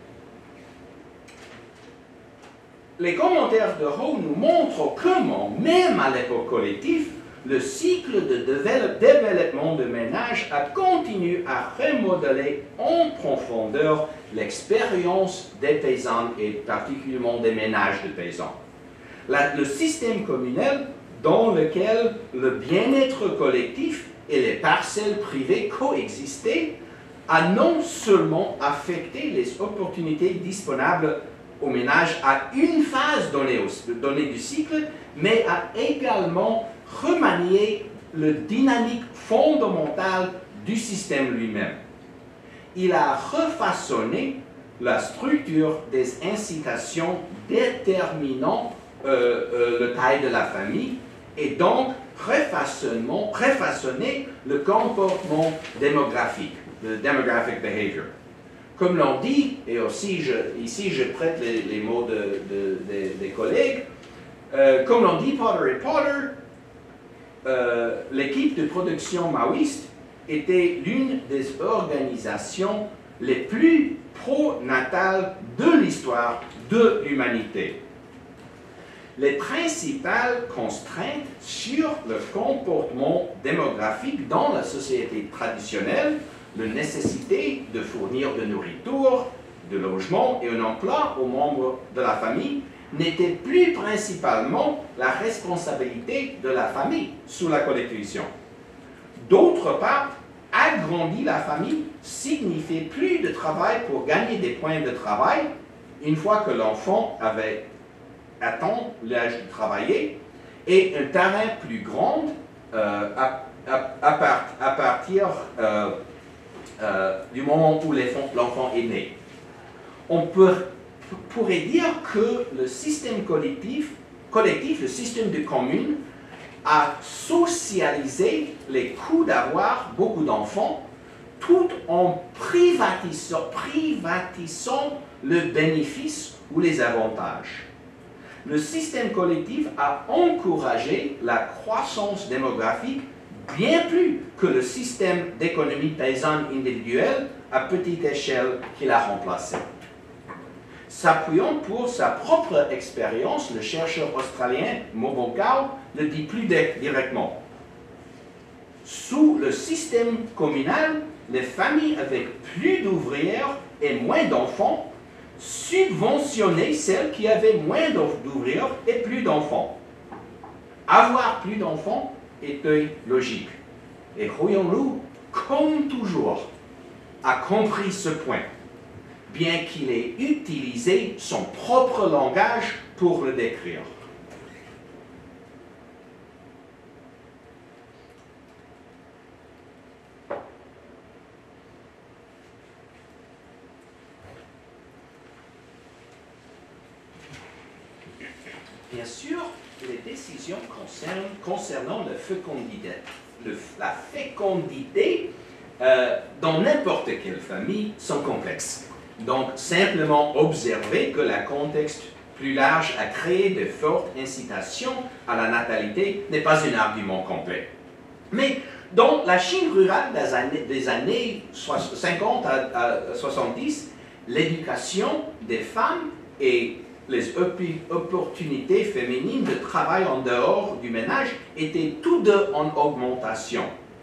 Les commentaires de Ho nous montrent comment, même à l'époque collective, le cycle de développement de ménage a continué à remodeler en profondeur l'expérience des paysans et particulièrement des ménages de paysans. La, le système communal dans lequel le bien-être collectif et les parcelles privées coexistaient a non seulement affecté les opportunités disponibles au ménage à une phase donnée, au, donnée du cycle, mais a également remanié la dynamique fondamentale du système lui-même. Il a refaçonné la structure des incitations déterminant euh, euh, la taille de la famille et donc refaçonné le comportement démographique, le demographic behavior. Comme l'on dit, et aussi je, ici je prête les, les mots de, de, de, des collègues, euh, comme l'on dit Potter et Potter, euh, l'équipe de production maoïste était l'une des organisations les plus pro-natales de l'histoire de l'humanité. Les principales contraintes sur le comportement démographique dans la société traditionnelle, la nécessité de fournir de nourriture, de logement et un emploi aux membres de la famille, n'était plus principalement la responsabilité de la famille sous la collectivisation. D'autre part, agrandir la famille signifiait plus de travail pour gagner des points de travail une fois que l'enfant avait atteint l'âge de travailler et un terrain plus grand euh, à, à, à, part, à partir euh, euh, du moment où l'enfant est né. On peut, pourrait dire que le système collectif, collectif, le système de commune, a socialisé les coûts d'avoir beaucoup d'enfants tout en privatisant, privatisant le bénéfice ou les avantages. Le système collectif a encouragé la croissance démographique bien plus que le système d'économie paysanne individuelle à petite échelle qu'il a remplacé. S'appuyant pour sa propre expérience, le chercheur australien Mobokau le dit plus directement. Sous le système communal, les familles avec plus d'ouvrières et moins d'enfants subventionnaient celles qui avaient moins d'ouvrières et plus d'enfants. Avoir plus d'enfants était logique. Et Ho Yong-Lu, comme toujours, a compris ce point, bien qu'il ait utilisé son propre langage pour le décrire. Bien sûr, les décisions concernent, concernant la fécondité, le, la fécondité euh, dans n'importe quelle famille sont complexes. Donc, simplement observer que le contexte plus large a créé de fortes incitations à la natalité n'est pas un argument complet. Mais dans la Chine rurale des années, des années cinquante à soixante-dix, l'éducation des femmes et les opportunités féminines de travail en dehors du ménage étaient tous deux en augmentation.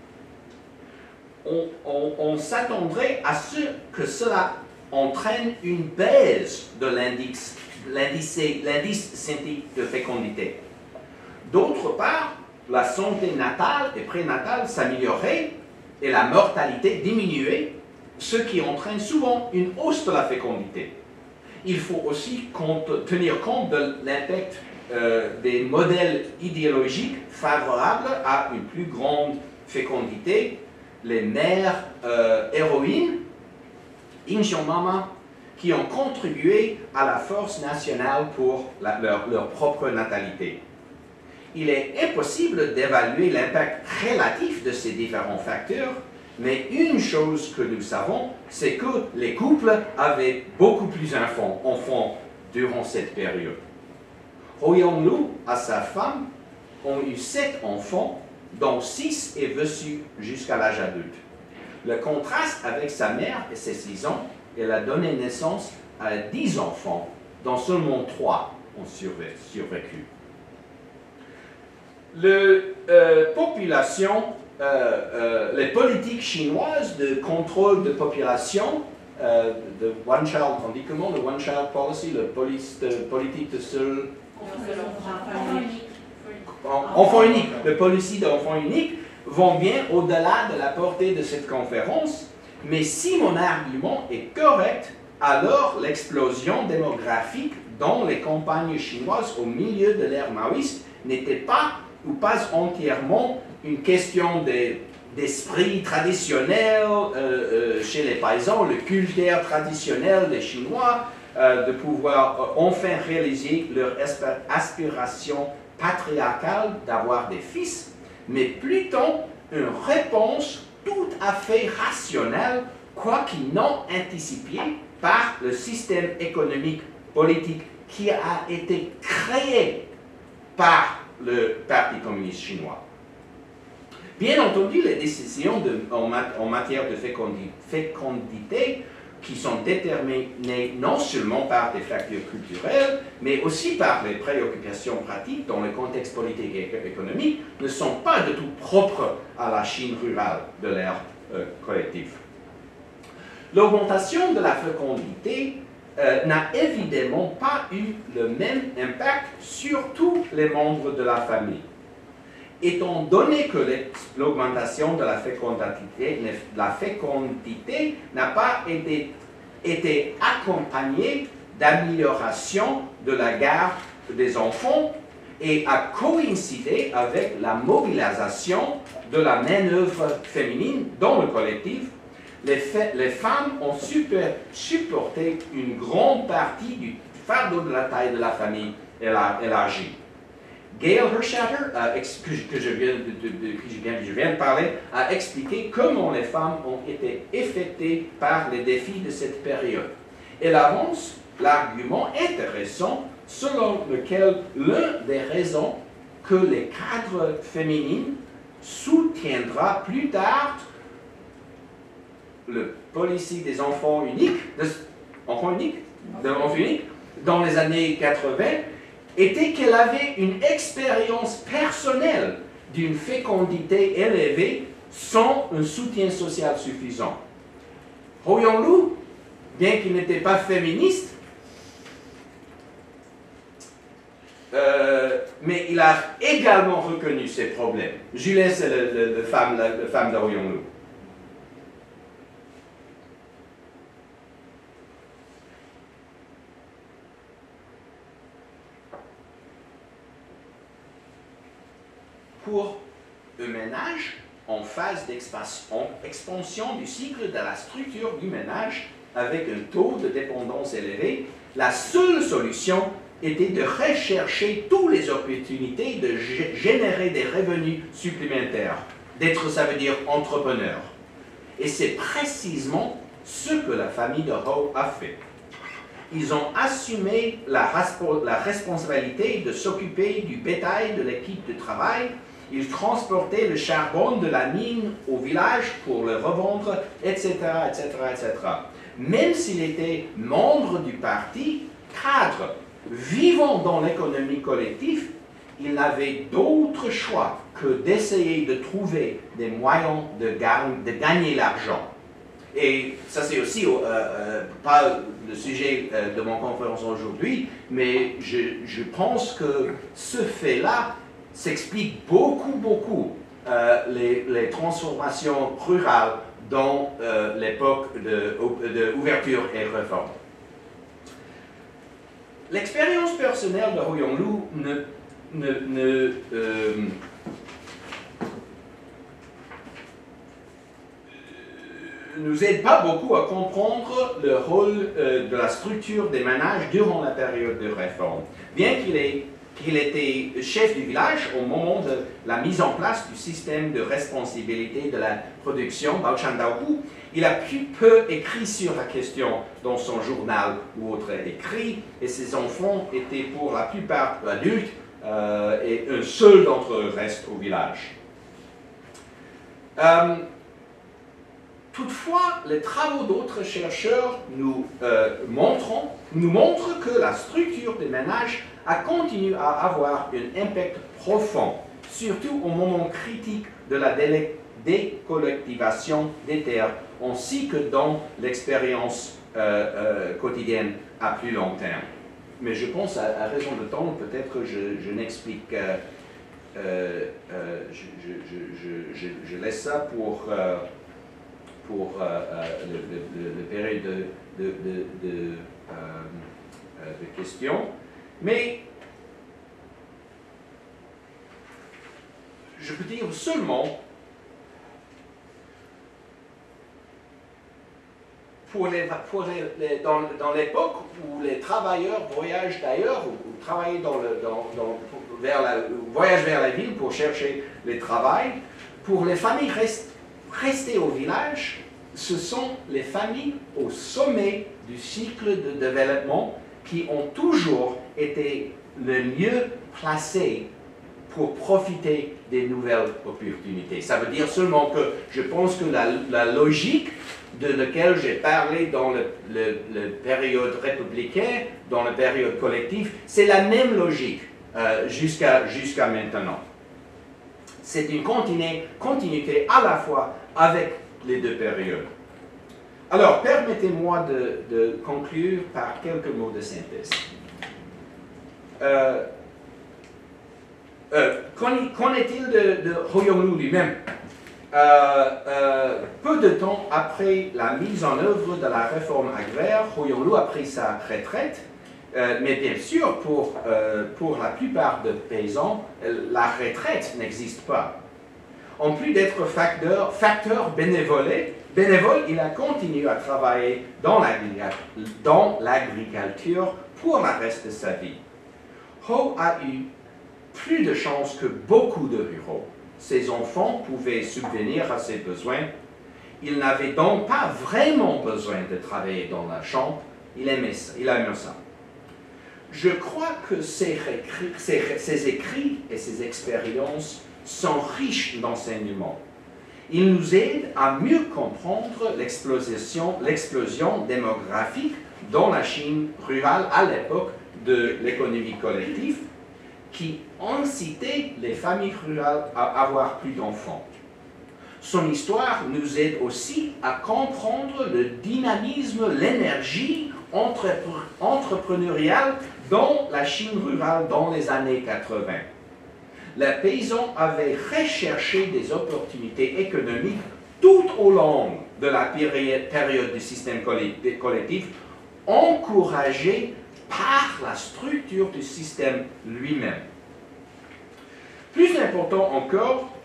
On, on, on s'attendrait à ce que cela entraîne une baisse de l'indice scientifique de fécondité. D'autre part, la santé natale et prénatale s'améliorait et la mortalité diminuait, ce qui entraîne souvent une hausse de la fécondité. Il faut aussi compte, tenir compte de l'impact euh, des modèles idéologiques favorables à une plus grande fécondité. Les mères euh, héroïnes, Incheon Mama, qui ont contribué à la force nationale pour la, leur, leur propre natalité. Il est impossible d'évaluer l'impact relatif de ces différents facteurs, mais une chose que nous savons, c'est que les couples avaient beaucoup plus d'enfants enfants durant cette période. Ho Young-lu et sa femme ont eu sept enfants, dont six est vécu jusqu'à l'âge adulte. Le contraste avec sa mère et ses six ans, elle a donné naissance à dix enfants, dont seulement trois ont survécu. La euh, population, euh, euh, les politiques chinoises de contrôle de population, euh, de One Child, on dit comment, le One Child Policy, le police de, politique de seul... Enfant unique, le policy d'enfant unique, vont bien au-delà de la portée de cette conférence, mais si mon argument est correct, alors l'explosion démographique dans les campagnes chinoises au milieu de l'ère maoïste n'était pas ou pas entièrement une question d'esprit traditionnel euh, euh, chez les paysans, le culture traditionnel des Chinois, euh, de pouvoir euh, enfin réaliser leur aspiration patriarcale d'avoir des fils, mais plutôt une réponse tout à fait rationnelle, quoique non anticipée par le système économique politique qui a été créé par le Parti communiste chinois. Bien entendu, les décisions de, en, mat, en matière de fécondité, fécondité qui sont déterminées non seulement par des facteurs culturels, mais aussi par les préoccupations pratiques dans le contexte politique et économique, ne sont pas du tout propres à la Chine rurale de l'ère euh, collective. L'augmentation de la fécondité euh, n'a évidemment pas eu le même impact sur tous les membres de la famille. Étant donné que l'augmentation de la fécondité, la fécondité n'a pas été, été accompagnée d'amélioration de la garde des enfants et a coïncidé avec la mobilisation de la main-d'œuvre féminine dans le collectif, les, les femmes ont super, supporté une grande partie du fardeau de la taille de la famille élargie. Gail Herschatter, euh, que, je viens de, de, de, que, je viens, que je viens de parler, a expliqué comment les femmes ont été affectées par les défis de cette période. Elle avance l'argument intéressant selon lequel l'une des raisons que les cadres féminines soutiendra plus tard le policy des enfants uniques, de, enfants uniques, de enfants uniques, dans les années quatre-vingt, était qu'elle avait une expérience personnelle d'une fécondité élevée sans un soutien social suffisant. Ho Young-lu, bien qu'il n'était pas féministe, euh, mais il a également reconnu ses problèmes. Je laisse le, le, le femme, la, la femme de Ho Young-lu. Pour un ménage en phase d'expansion du cycle de la structure du ménage avec un taux de dépendance élevé, la seule solution était de rechercher toutes les opportunités de générer des revenus supplémentaires, d'être, ça veut dire, entrepreneur. Et c'est précisément ce que la famille de Ho a fait. Ils ont assumé la, la responsabilité de s'occuper du bétail de l'équipe de travail. Ils transportaient le charbon de la mine au village pour le revendre, et cetera, et cetera, et cetera. Même s'il était membre du parti, cadre, vivant dans l'économie collective, il n'avait d'autre choix que d'essayer de trouver des moyens de, gagne, de gagner l'argent. Et ça, c'est aussi, euh, euh, pas le sujet euh, de mon conférence aujourd'hui, mais je, je pense que ce fait-là s'explique beaucoup, beaucoup euh, les, les transformations rurales dans euh, l'époque d'ouverture et réforme. L'expérience personnelle de Ho Yong-Lu ne, ne, ne euh, nous aide pas beaucoup à comprendre le rôle euh, de la structure des ménages durant la période de réforme. Bien qu'il ait qu'il était chef du village au moment de la mise en place du système de responsabilité de la production, Bao Chan Daohu, il a plus peu écrit sur la question dans son journal ou autre écrit, et ses enfants étaient pour la plupart adultes, euh, et un seul d'entre eux reste au village. Euh, Toutefois, les travaux d'autres chercheurs nous, euh, montrent, nous montrent que la structure des ménages a continué à avoir un impact profond, surtout au moment critique de la décollectivation des terres, ainsi que dans l'expérience euh, euh, quotidienne à plus long terme. Mais je pense, à, à raison de temps, peut-être je, je n'explique, euh, euh, euh, je, je, je, je, je laisse ça pour... Euh, pour euh, euh, le, le, le période de, de, de, de, euh, de questions. Mais je peux dire seulement, pour les, pour les, les, dans, dans l'époque où les travailleurs voyagent d'ailleurs, ou, ou travaillent dans le, dans, dans, vers la, voyagent vers la ville pour chercher le travail, pour les familles restent Rester au village, ce sont les familles au sommet du cycle de développement qui ont toujours été le mieux placés pour profiter des nouvelles opportunités. Ça veut dire seulement que je pense que la, la logique de laquelle j'ai parlé dans le, le, le période républicaine, dans la période collective, c'est la même logique euh, jusqu'à jusqu'à maintenant. C'est une continue, continuité à la fois avec les deux périodes. Alors, permettez-moi de, de conclure par quelques mots de synthèse. Euh, euh, Qu'en est-il de, de Ho Yong-Lu lui-même? euh, euh, Peu de temps après la mise en œuvre de la réforme agraire, Ho Yong-Lu a pris sa retraite. Euh, mais bien sûr, pour, euh, pour la plupart des paysans, la retraite n'existe pas. En plus d'être facteur, facteur bénévole, bénévole, il a continué à travailler dans l'agriculture pour le reste de sa vie. Ho a eu plus de chance que beaucoup de ruraux. Ses enfants pouvaient subvenir à ses besoins. Il n'avait donc pas vraiment besoin de travailler dans la chambre. Il aimait ça. Il aimait ça. Je crois que ces, ces, ces écrits et ces expériences sont riches d'enseignements. Ils nous aident à mieux comprendre l'explosion, l'explosion démographique dans la Chine rurale à l'époque de l'économie collective, qui incitait les familles rurales à avoir plus d'enfants. Son histoire nous aide aussi à comprendre le dynamisme, l'énergie entrepreneuriale dans la Chine rurale dans les années quatre-vingt. Les paysans avaient recherché des opportunités économiques tout au long de la période du système collectif, encouragées par la structure du système lui-même. Plus important encore,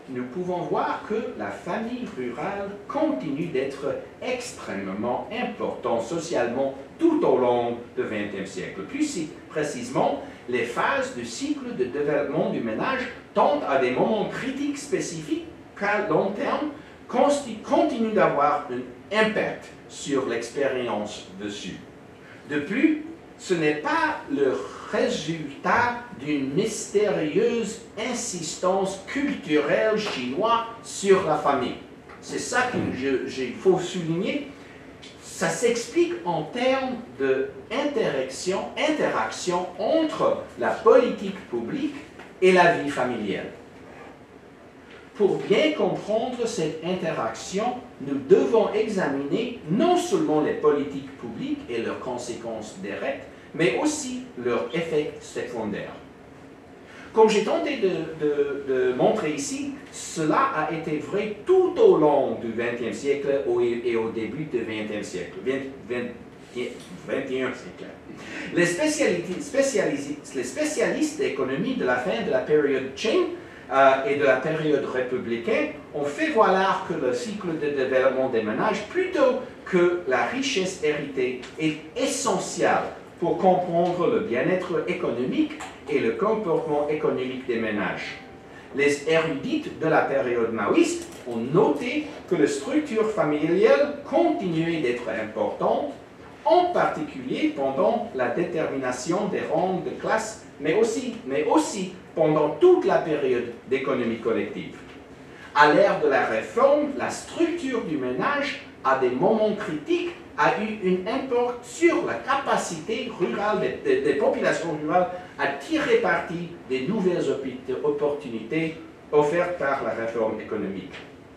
nous pouvons voir que la famille rurale continue d'être extrêmement importante socialement tout au long du vingtième siècle. Plus précisément, les phases du cycle de développement du ménage tendent à des moments critiques spécifiques qu'à long terme continuent d'avoir un impact sur l'expérience dessus. De plus, ce n'est pas le résultat d'une mystérieuse insistance culturelle chinoise sur la famille. C'est ça qu'il faut souligner. Ça s'explique en termes d'interaction interaction entre la politique publique et la vie familiale. Pour bien comprendre cette interaction, nous devons examiner non seulement les politiques publiques et leurs conséquences directes, mais aussi leurs effets secondaires. Comme j'ai tenté de, de, de montrer ici, cela a été vrai tout au long du vingtième siècle et au début du vingtième siècle, vingt et unième siècle. Les spécialistes, spécialistes, les spécialistes d'économie de la fin de la période Qing Euh, et de la période républicaine ont fait valoir que le cycle de développement des ménages, plutôt que la richesse héritée, est essentiel pour comprendre le bien-être économique et le comportement économique des ménages. Les érudites de la période maoïste ont noté que la structure familiale continuait d'être importante, en particulier pendant la détermination des rangs de classe, mais aussi, mais aussi pendant toute la période d'économie collective. À l'ère de la réforme, la structure du ménage, à des moments critiques, a eu une impact sur la capacité rurale des, des, des populations rurales à tirer parti des nouvelles opportunités offertes par la réforme économique.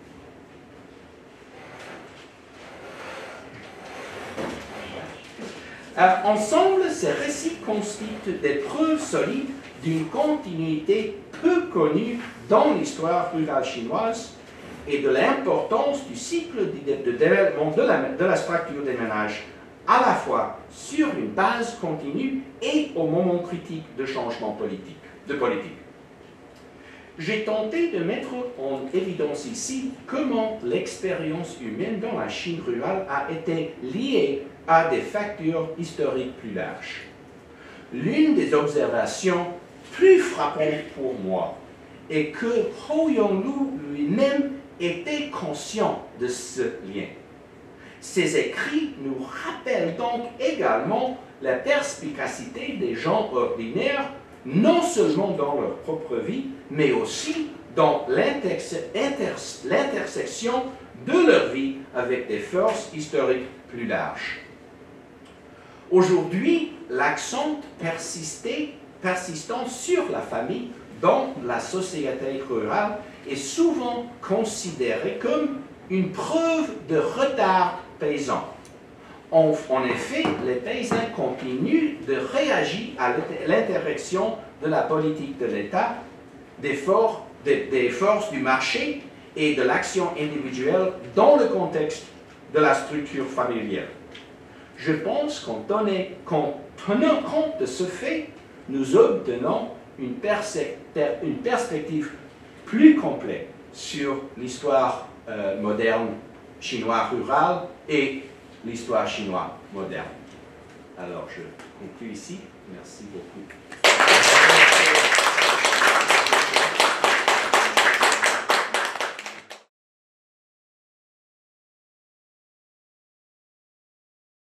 Euh, ensemble, ces récits constituent des preuves solides d'une continuité peu connue dans l'histoire rurale chinoise et de l'importance du cycle de développement de la, de la structure des ménages, à la fois sur une base continue et au moment critique de changement politique, de politique. J'ai tenté de mettre en évidence ici comment l'expérience humaine dans la Chine rurale a été liée à des facteurs historiques plus larges. L'une des observations plus frappantes pour moi est que Hou Yonglu lui-même était conscient de ce lien. Ses écrits nous rappellent donc également la perspicacité des gens ordinaires, non seulement dans leur propre vie, mais aussi dans l'intersection de leur vie avec des forces historiques plus larges. Aujourd'hui, l'accent persistant sur la famille dans la société rurale est souvent considéré comme une preuve de retard paysan. En, en effet, les paysans continuent de réagir à l'interaction de la politique de l'État, des, for des, des forces du marché et de l'action individuelle dans le contexte de la structure familiale. Je pense qu'en tenant compte de ce fait, nous obtenons une, une perspective plus complète sur l'histoire euh, moderne chinoise rurale et l'histoire chinoise moderne. Alors, je conclue ici. Merci beaucoup.